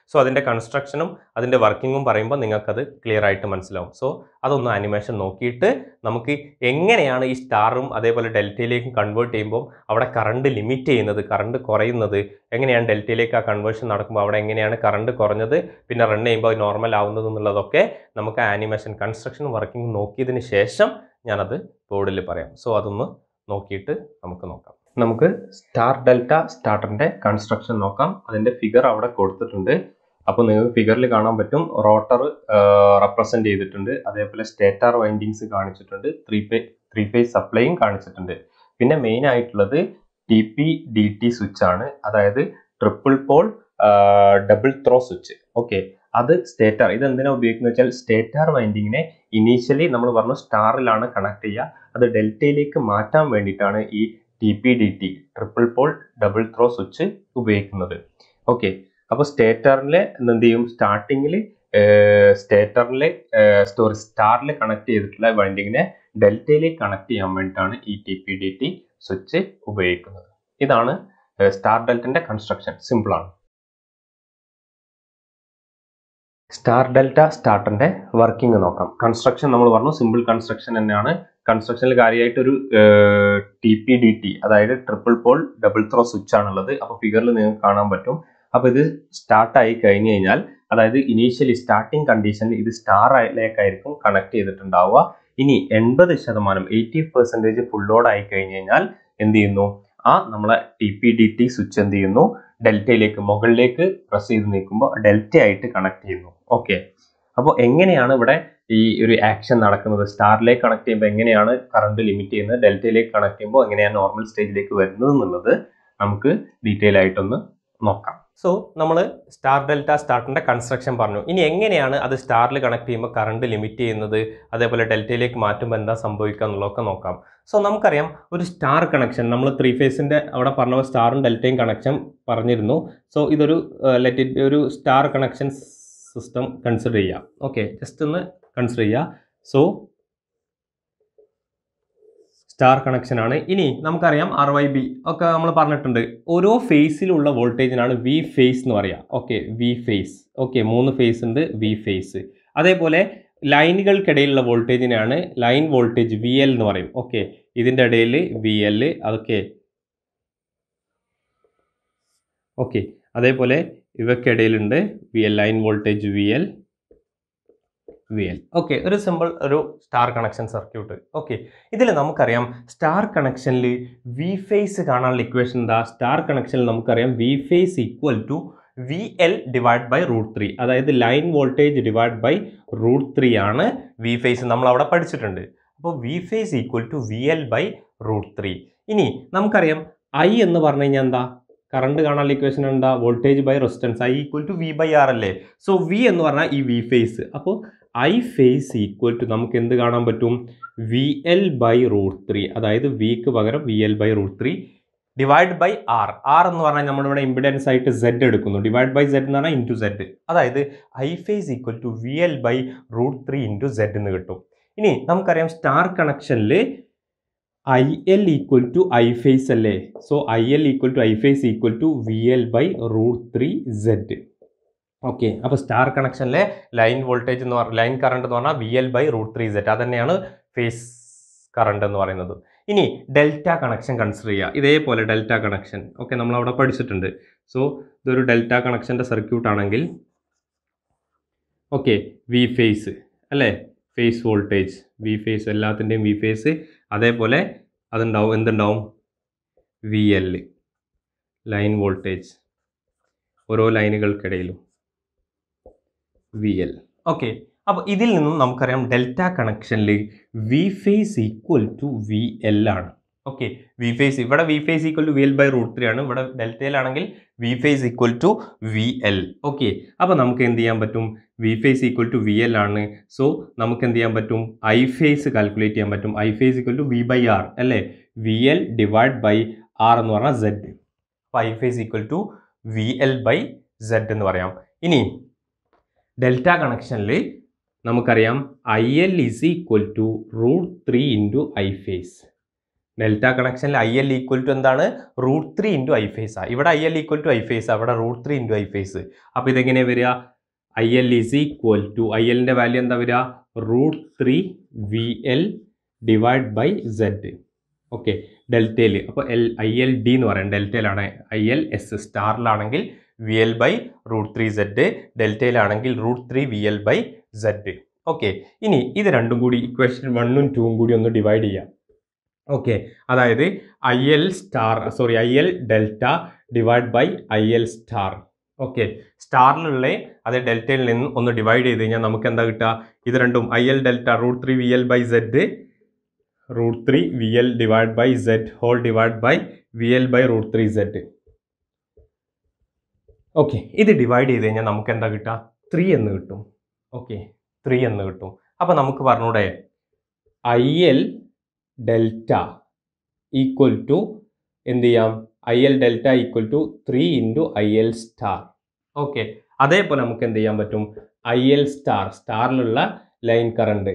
സോ അതിൻ്റെ കൺസ്ട്രക്ഷനും അതിൻ്റെ വർക്കിങ്ങും പറയുമ്പോൾ നിങ്ങൾക്കത് ക്ലിയർ ആയിട്ട് മനസ്സിലാവും. സോ അതൊന്ന് ആനിമേഷൻ നോക്കിയിട്ട് നമുക്ക് എങ്ങനെയാണ് ഈ സ്റ്റാറും അതേപോലെ ഡെൽറ്റയിലേക്കും കൺവേർട്ട് ചെയ്യുമ്പോൾ അവിടെ കറണ്ട് ലിമിറ്റ് ചെയ്യുന്നത്, കറണ്ട് കുറയുന്നത്, എങ്ങനെയാണ് ഡെൽറ്റയിലേക്ക് ആ കൺവേർഷൻ നടക്കുമ്പോൾ അവിടെ എങ്ങനെയാണ് കറണ്ട് കുറഞ്ഞത്, പിന്നെ റൺ ചെയ്യുമ്പോൾ നോർമൽ ആവുന്നത് എന്നുള്ളതൊക്കെ നമുക്ക് ആനിമേഷൻ കൺസ്ട്രക്ഷനും വർക്കിങ്ങും നോക്കിയതിന് ശേഷം ഞാനത് ബോർഡിൽ പറയാം. സോ അതൊന്ന് നോക്കിയിട്ട് നമുക്ക് നോക്കാം. നമുക്ക് സ്റ്റാർ ഡെൽറ്റ സ്റ്റാർട്ടറിൻ്റെ കൺസ്ട്രക്ഷൻ നോക്കാം. അതിൻ്റെ ഫിഗർ അവിടെ കൊടുത്തിട്ടുണ്ട്. അപ്പോൾ നിങ്ങൾക്ക് ഫിഗറിൽ കാണാൻ പറ്റും റോട്ടർ റെപ്രസെൻറ്റ് ചെയ്തിട്ടുണ്ട്, അതേപോലെ സ്റ്റേറ്റർ വൈൻഡിങ്സ് കാണിച്ചിട്ടുണ്ട്, ത്രീ ഫേ ത്രീ ഫേസ് സപ്ലൈയും കാണിച്ചിട്ടുണ്ട്. പിന്നെ മെയിൻ ആയിട്ടുള്ളത് T P D T switch ആണ്, അതായത് triple pole double throw switch. Okay, അത് സ്റ്റേറ്റർ ഇത് എന്തിനാ ഉപയോഗിക്കുന്നത് വെച്ചാൽ സ്റ്റേറ്റർ വൈൻഡിങ്ങിനെ ഇനീഷ്യലി നമ്മൾ പറഞ്ഞു സ്റ്റാറിലാണ് കണക്ട് ചെയ്യുക, അത് ഡെൽറ്റയിലേക്ക് മാറ്റാൻ വേണ്ടിയിട്ടാണ് ഈ T P D T triple pole double throw switch ഉപയോഗിക്കുന്നത്. ഓക്കെ, അപ്പോൾ സ്റ്റേറ്ററിൽ എന്ത് ചെയ്യും, സ്റ്റാർട്ടിങ്ങിൽ സ്റ്റേറ്ററിൽ സോറി സ്റ്റാറിൽ കണക്ട് ചെയ്തിട്ടുള്ള വൈൻഡിങ്ങിനെ ഡെൽറ്റയിലേക്ക് കണക്ട് ചെയ്യാൻ വേണ്ടിയിട്ടാണ് ഈ T P D T switch ഉപയോഗിക്കുന്നത്. ഇതാണ് സ്റ്റാർ ഡെൽറ്റൻ്റെ കൺസ്ട്രക്ഷൻ. സിമ്പിളാണ്. സ്റ്റാർ ഡെൽറ്റ സ്റ്റാർട്ടറിന്റെ വർക്കിംഗ് നോക്കാം. കൺസ്ട്രക്ഷൻ നമ്മൾ പറഞ്ഞു സിമ്പിൾ കൺസ്ട്രക്ഷൻ തന്നെയാണ്. കൺസ്ട്രക്ഷനിൽ കാര്യമായിട്ട് ഒരു ടി പി ഡി ടി അതായത് triple pole double throw switch ആണുള്ളത്. അപ്പോൾ ഫിഗറിൽ നിങ്ങൾക്ക് കാണാൻ പറ്റും. അപ്പോൾ ഇത് സ്റ്റാർട്ട് ആയി കഴിഞ്ഞ് കഴിഞ്ഞാൽ, അതായത് ഇനീഷ്യലി സ്റ്റാർട്ടിംഗ് കണ്ടീഷനിൽ ഇത് സ്റ്റാറിലേക്കായിരിക്കും കണക്ട് ചെയ്തിട്ടുണ്ടാവുക. ഇനി എൺപത് ശതമാനം എയ്റ്റി പെർസെൻറ്റേജ് ഫുൾ ലോഡ് ആയി കഴിഞ്ഞ് കഴിഞ്ഞാൽ എന്ത് ചെയ്യുന്നു, ആ നമ്മളെ T P D T switch എന്ത് ചെയ്യുന്നു, ഡെൽറ്റയിലേക്ക് മുകളിലേക്ക് പ്രസ് ചെയ്ത് നീക്കുമ്പോൾ ഡെൽറ്റ ആയിട്ട് കണക്ട് ചെയ്യുന്നു. ഓക്കെ, അപ്പോൾ എങ്ങനെയാണ് ഇവിടെ ഈ ഒരു ആക്ഷൻ നടക്കുന്നത്, സ്റ്റാറിലേക്ക് കണക്ട് ചെയ്യുമ്പോൾ എങ്ങനെയാണ് കറണ്ട് ലിമിറ്റ് ചെയ്യുന്നത്, ഡെൽറ്റയിലേക്ക് കണക്ട് ചെയ്യുമ്പോൾ എങ്ങനെയാണ് നോർമൽ സ്റ്റേജിലേക്ക് വരുന്നത് എന്നുള്ളത് നമുക്ക് ഡീറ്റെയിൽ ആയിട്ടൊന്ന് നോക്കാം. സോ നമ്മൾ സ്റ്റാർ ഡെൽറ്റ സ്റ്റാർട്ടറിൻ്റെ കൺസ്ട്രക്ഷൻ പറഞ്ഞു. ഇനി എങ്ങനെയാണ് അത് സ്റ്റാറിൽ കണക്ട് ചെയ്യുമ്പോൾ കറണ്ട് ലിമിറ്റ് ചെയ്യുന്നത്, അതേപോലെ ഡെൽറ്റയിലേക്ക് മാറ്റുമ്പോൾ എന്താ സംഭവിക്കുക എന്നുള്ളതൊക്കെ നോക്കാം. സോ നമുക്കറിയാം ഒരു സ്റ്റാർ കണക്ഷൻ നമ്മൾ ത്രീ ഫേസിൻ്റെ അവിടെ പറഞ്ഞ സ്റ്റാറും ഡെൽറ്റയും കണക്ഷൻ പറഞ്ഞിരുന്നു. സോ ഇതൊരു ലെറ്റ് ഇറ്റ് ഒരു സ്റ്റാർ കണക്ഷൻ സിസ്റ്റം കൺസിഡർ ചെയ്യാം. ഓക്കെ, ജസ്റ്റ് ഒന്ന് കൺസിഡർ ചെയ്യുക. സോ സ്റ്റാർ കണക്ഷൻ ആണ്. ഇനി നമുക്കറിയാം ആർ വൈ ബി ഒക്കെ നമ്മൾ പറഞ്ഞിട്ടുണ്ട്. ഓരോ ഫേസിലുള്ള വോൾട്ടേജിനാണ് വി ഫേസ് എന്ന് പറയുക. Okay, V phase. ഓക്കെ, മൂന്ന് ഫേസ് ഉണ്ട്, വി ഫേസ്. അതേപോലെ ലൈനുകൾക്കിടയിലുള്ള വോൾട്ടേജിനാണ് ലൈൻ വോൾട്ടേജ് വി എൽ എന്ന് പറയും. ഓക്കെ, ഇതിൻ്റെ ഇടയിൽ വി എൽ. അതൊക്കെ ഓക്കെ, അതേപോലെ ഇവയ്ക്കിടയിലുണ്ട് V L, line voltage V L V L. Okay, ഒരു സിമ്പിൾ ഒരു സ്റ്റാർ കണക്ഷൻ സർക്യൂട്ട്. ഓക്കെ, ഇതിൽ നമുക്കറിയാം സ്റ്റാർ കണക്ഷനിൽ വി ഫേസ് കാണാനുള്ള ഇക്വേഷൻ എന്താ, സ്റ്റാർ കണക്ഷനിൽ നമുക്കറിയാം V phase equal to V L divide by root three, അതായത് line voltage divide by root three ആണ് വി ഫേസ്. നമ്മൾ അവിടെ പഠിച്ചിട്ടുണ്ട്. അപ്പോൾ V phase equal to V L by root three. ഇനി നമുക്കറിയാം ഐ എന്ന് പറഞ്ഞു കഴിഞ്ഞാൽ എന്താ, കറണ്ട് കാണാനുള്ള ഇക്വേഷൻ എന്താ, voltage by resistance, I equal to V by R അല്ലേ. സോ വി എന്ന് പറഞ്ഞാൽ ഈ വി ഫേസ്. അപ്പോൾ ഐ ഫേസ് ഈക്വൽ ടു നമുക്ക് എന്ത് കാണാൻ പറ്റും, V L by root three, അതായത് വിക്ക് പകരം V L by root three divide by R. R എന്ന് പറഞ്ഞാൽ നമ്മളിവിടെ ഇമ്പിഡൻസ് ആയിട്ട് സെഡ് എടുക്കുന്നു. ഡിവൈഡ് ബൈ സെഡ് എന്ന് പറഞ്ഞാൽ ഇൻറ്റു സെഡ്, അതായത് I phase equal to V L by root three into Z എന്ന് കിട്ടും. ഇനി നമുക്കറിയാം സ്റ്റാർ കണക്ഷനിൽ I L equal to I phase അല്ലേ. So I L equal to I phase equal to V L by root three Z. Okay, അപ്പോൾ star കണക്ഷനിലെ line voltage എന്ന് പറഞ്ഞാൽ ലൈൻ കറണ്ട് എന്ന് പറഞ്ഞാൽ V L by root three Z, അത് തന്നെയാണ് phase current എന്ന് പറയുന്നത്. ഇനി ഡെൽറ്റ കണക്ഷൻ കൺസിഡർ ചെയ്യുക. ഇതേപോലെ ഡെൽറ്റ കണക്ഷൻ ഓക്കെ നമ്മൾ അവിടെ പഠിച്ചിട്ടുണ്ട്. സോ ഇതൊരു ഡെൽറ്റ കണക്ഷൻ്റെ സർക്യൂട്ട് ആണെങ്കിൽ ഓക്കെ, വി ഫേസ് അല്ലേ, ഫേസ് വോൾട്ടേജ് വി ഫേസ്, എല്ലാത്തിൻ്റെയും വി ഫേസ്. അതേപോലെ അതുണ്ടാവും എന്തുണ്ടാവും, വി എൽ ലൈൻ വോൾട്ടേജ്, ഓരോ ലൈനുകൾക്കിടയിലും വി എൽ. ഓക്കെ, അപ്പോൾ ഇതിൽ നിന്നും നമുക്കറിയാം ഡെൽറ്റ കണക്ഷനിൽ V phase equal to V L ആണ്. ഓക്കെ, വി ഫേസ് ഇവിടെ V phase equal to V L by root three ആണ്. ഇവിടെ ഡെൽറ്റയിലാണെങ്കിൽ V phase equal to V L. Okay, അപ്പോൾ നമുക്ക് എന്ത് ചെയ്യാൻ പറ്റും, V phase equal to V L ആണ്. സോ നമുക്ക് എന്ത് ചെയ്യാൻ പറ്റും, ഐ ഫേസ് കാൽക്കുലേറ്റ് ചെയ്യാൻ പറ്റും. I phase equal to V by R അല്ലേ, V L divide by R എന്ന് പറഞ്ഞാൽ സെഡ്. അപ്പോൾ I phase equal to V L by Z എന്ന് പറയാം. ഇനി ഡെൽറ്റ കണക്ഷനിൽ നമുക്കറിയാം I L is equal to root three into I phase. Delta കണക്ഷനിൽ ഐ എൽ ഈക്വൽ ടു എന്താണ് root three into I phase. ഇവിടെ I L equal to I phase, അവിടെ root three into I phase. അപ്പോൾ ഇതെങ്ങനെയാണ് വരിക? I L is equal to I എല്ലിൻ്റെ value എന്താ വരിക? Root three V L divide by Z. Okay, ഡെൽറ്റയിൽ അപ്പോൾ എൽ ഐ എൽ ഡി എന്ന് പറയാം, ഡെൽറ്റയിലാണ്. ഐ എൽ എസ് സ്റ്റാറിലാണെങ്കിൽ V L by root three Z, ഡെൽറ്റയിലാണെങ്കിൽ root three V L by Z. Okay, ഇനി ഇത് രണ്ടും കൂടി ഇക്വേഷൻ വണ്ണും ടൂവും കൂടി ഒന്ന് ഡിവൈഡ് ചെയ്യാം. ഓക്കെ, അതായത് I L star sorry I L delta divide by I L star. Okay, സ്റ്റാറിലുള്ള അത് ഡെൽറ്റയിൽ നിന്ന് ഒന്ന് ഡിവൈഡ് ചെയ്ത് കഴിഞ്ഞാൽ നമുക്ക് എന്താ കിട്ടുക? ഇത് രണ്ടും I L delta root three V L by Z, root three V L divide by Z whole divide by V L by root three Z. Okay, ഇത് ഡിവൈഡ് ചെയ്ത് കഴിഞ്ഞാൽ നമുക്ക് എന്താ കിട്ടുക? ത്രീ എന്ന് കിട്ടും. ഓക്കെ, ത്രീ എന്ന് കിട്ടും. അപ്പോൾ നമുക്ക് പറഞ്ഞൂടെ I L delta equal to എന്ത് ചെയ്യാം? I L delta equal to three into I L star. Okay, അതേപോലെ നമുക്ക് എന്ത് ചെയ്യാൻ പറ്റും? ഐ എൽ സ്റ്റാർ സ്റ്റാറിലുള്ള line current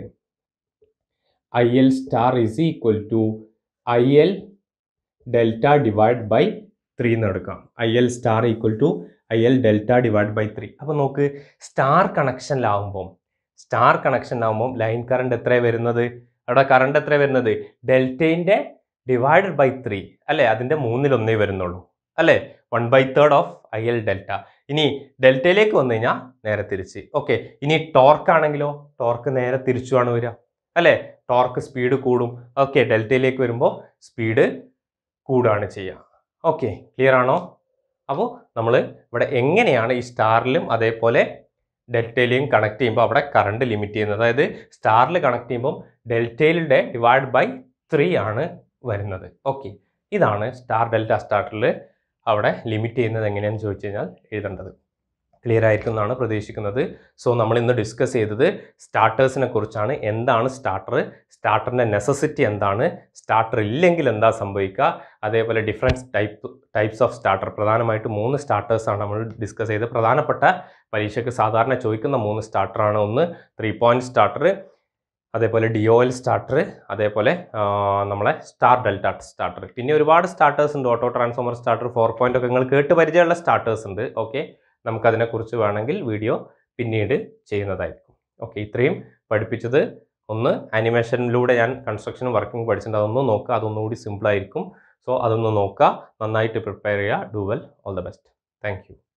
I L star is equal to I L delta divide by three എന്ന് എടുക്കാം. I L star equal to I L delta divide by three. അപ്പോൾ നോക്ക്, സ്റ്റാർ കണക്ഷനിലാവുമ്പം സ്റ്റാർ കണക്ഷനിലാവുമ്പം ലൈൻ കറണ്ട് എത്രയാണ് വരുന്നത്? അവിടെ കറണ്ട് എത്ര വരുന്നത്? ഡെൽറ്റേൻ്റെ ഡിവൈഡഡ് ബൈ ത്രീ അല്ലേ? അതിൻ്റെ മൂന്നിലൊന്നേ വരുന്നുള്ളൂ അല്ലേ? One by third of I L delta. ഇനി ഡെൽറ്റയിലേക്ക് വന്നു കഴിഞ്ഞാൽ നേരെ തിരിച്ച്. ഓക്കെ, ഇനി ടോർക്ക് ആണെങ്കിലോ? ടോർക്ക് നേരെ തിരിച്ചുമാണ് വരിക അല്ലേ? ടോർക്ക് സ്പീഡ് കൂടും. ഓക്കെ, ഡെൽറ്റയിലേക്ക് വരുമ്പോൾ സ്പീഡ് കൂടുകയാണ് ചെയ്യുക. ഓക്കെ, ക്ലിയർ ആണോ? അപ്പോൾ നമ്മൾ ഇവിടെ എങ്ങനെയാണ് ഈ സ്റ്റാറിലും അതേപോലെ ഡെൽറ്റയിലെയും കണക്ട് ചെയ്യുമ്പോൾ അവിടെ കറണ്ട് ലിമിറ്റ് ചെയ്യുന്നത്? അതായത് സ്റ്റാറിൽ കണക്ട് ചെയ്യുമ്പോൾ ഡെൽറ്റയിലെ ഡിവൈഡ് ബൈ ത്രീ ആണ് വരുന്നത്. ഓക്കെ, ഇതാണ് സ്റ്റാർ ഡെൽറ്റ സ്റ്റാർട്ടറിൽ അവിടെ ലിമിറ്റ് ചെയ്യുന്നത് എങ്ങനെയാണെന്ന് ചോദിച്ചു കഴിഞ്ഞാൽ എഴുതേണ്ടത്. ക്ലിയർ ആയിരിക്കും എന്നാണ് പ്രതീക്ഷിക്കുന്നത്. സോ നമ്മൾ ഇന്ന് ഡിസ്കസ് ചെയ്തത് സ്റ്റാർട്ടേഴ്സിനെ കുറിച്ചാണ്. എന്താണ് സ്റ്റാർട്ടർ, സ്റ്റാർട്ടറിൻ്റെ നെസസിറ്റി എന്താണ്, സ്റ്റാർട്ടർ ഇല്ലെങ്കിൽ എന്താ സംഭവിക്കുക, അതേപോലെ different type types of starter. പ്രധാനമായിട്ട് മൂന്ന് സ്റ്റാർട്ടേഴ്സാണ് നമ്മൾ ഡിസ്കസ് ചെയ്തത്. പ്രധാനപ്പെട്ട പരീക്ഷയ്ക്ക് സാധാരണ ചോദിക്കുന്ന മൂന്ന് സ്റ്റാർട്ടറാണ്. ഒന്ന് ത്രീ പോയിൻറ്റ് സ്റ്റാർട്ടർ, അതേപോലെ ഡി ഒ എൽ സ്റ്റാർട്ടർ, അതേപോലെ നമ്മളെ സ്റ്റാർ ഡെൽറ്റ സ്റ്റാർട്ടർ. പിന്നെ ഒരുപാട് സ്റ്റാർട്ടേഴ്സ് ഉണ്ട്. Auto transformer starter, four point ഒക്കെ നിങ്ങൾ കേട്ട് പരിചയമുള്ള സ്റ്റാർട്ടേഴ്സ് ഉണ്ട്. ഓക്കെ, നമുക്കതിനെക്കുറിച്ച് വേണമെങ്കിൽ വീഡിയോ പിന്നീട് ചെയ്യുന്നതായിരിക്കും. ഓക്കെ, ഇത്രയും പഠിപ്പിച്ചത് ഒന്ന് ആനിമേഷനിലൂടെ ഞാൻ കൺസ്ട്രക്ഷനും വർക്കിംഗ് പഠിച്ചിട്ടുണ്ട്. അതൊന്ന് നോക്കുക, അതൊന്നുകൂടി സിമ്പിളായിരിക്കും. സോ അതൊന്ന് നോക്കുക, നന്നായിട്ട് പ്രിപ്പയർ ചെയ്യുക. Do well, all the best. Thank U.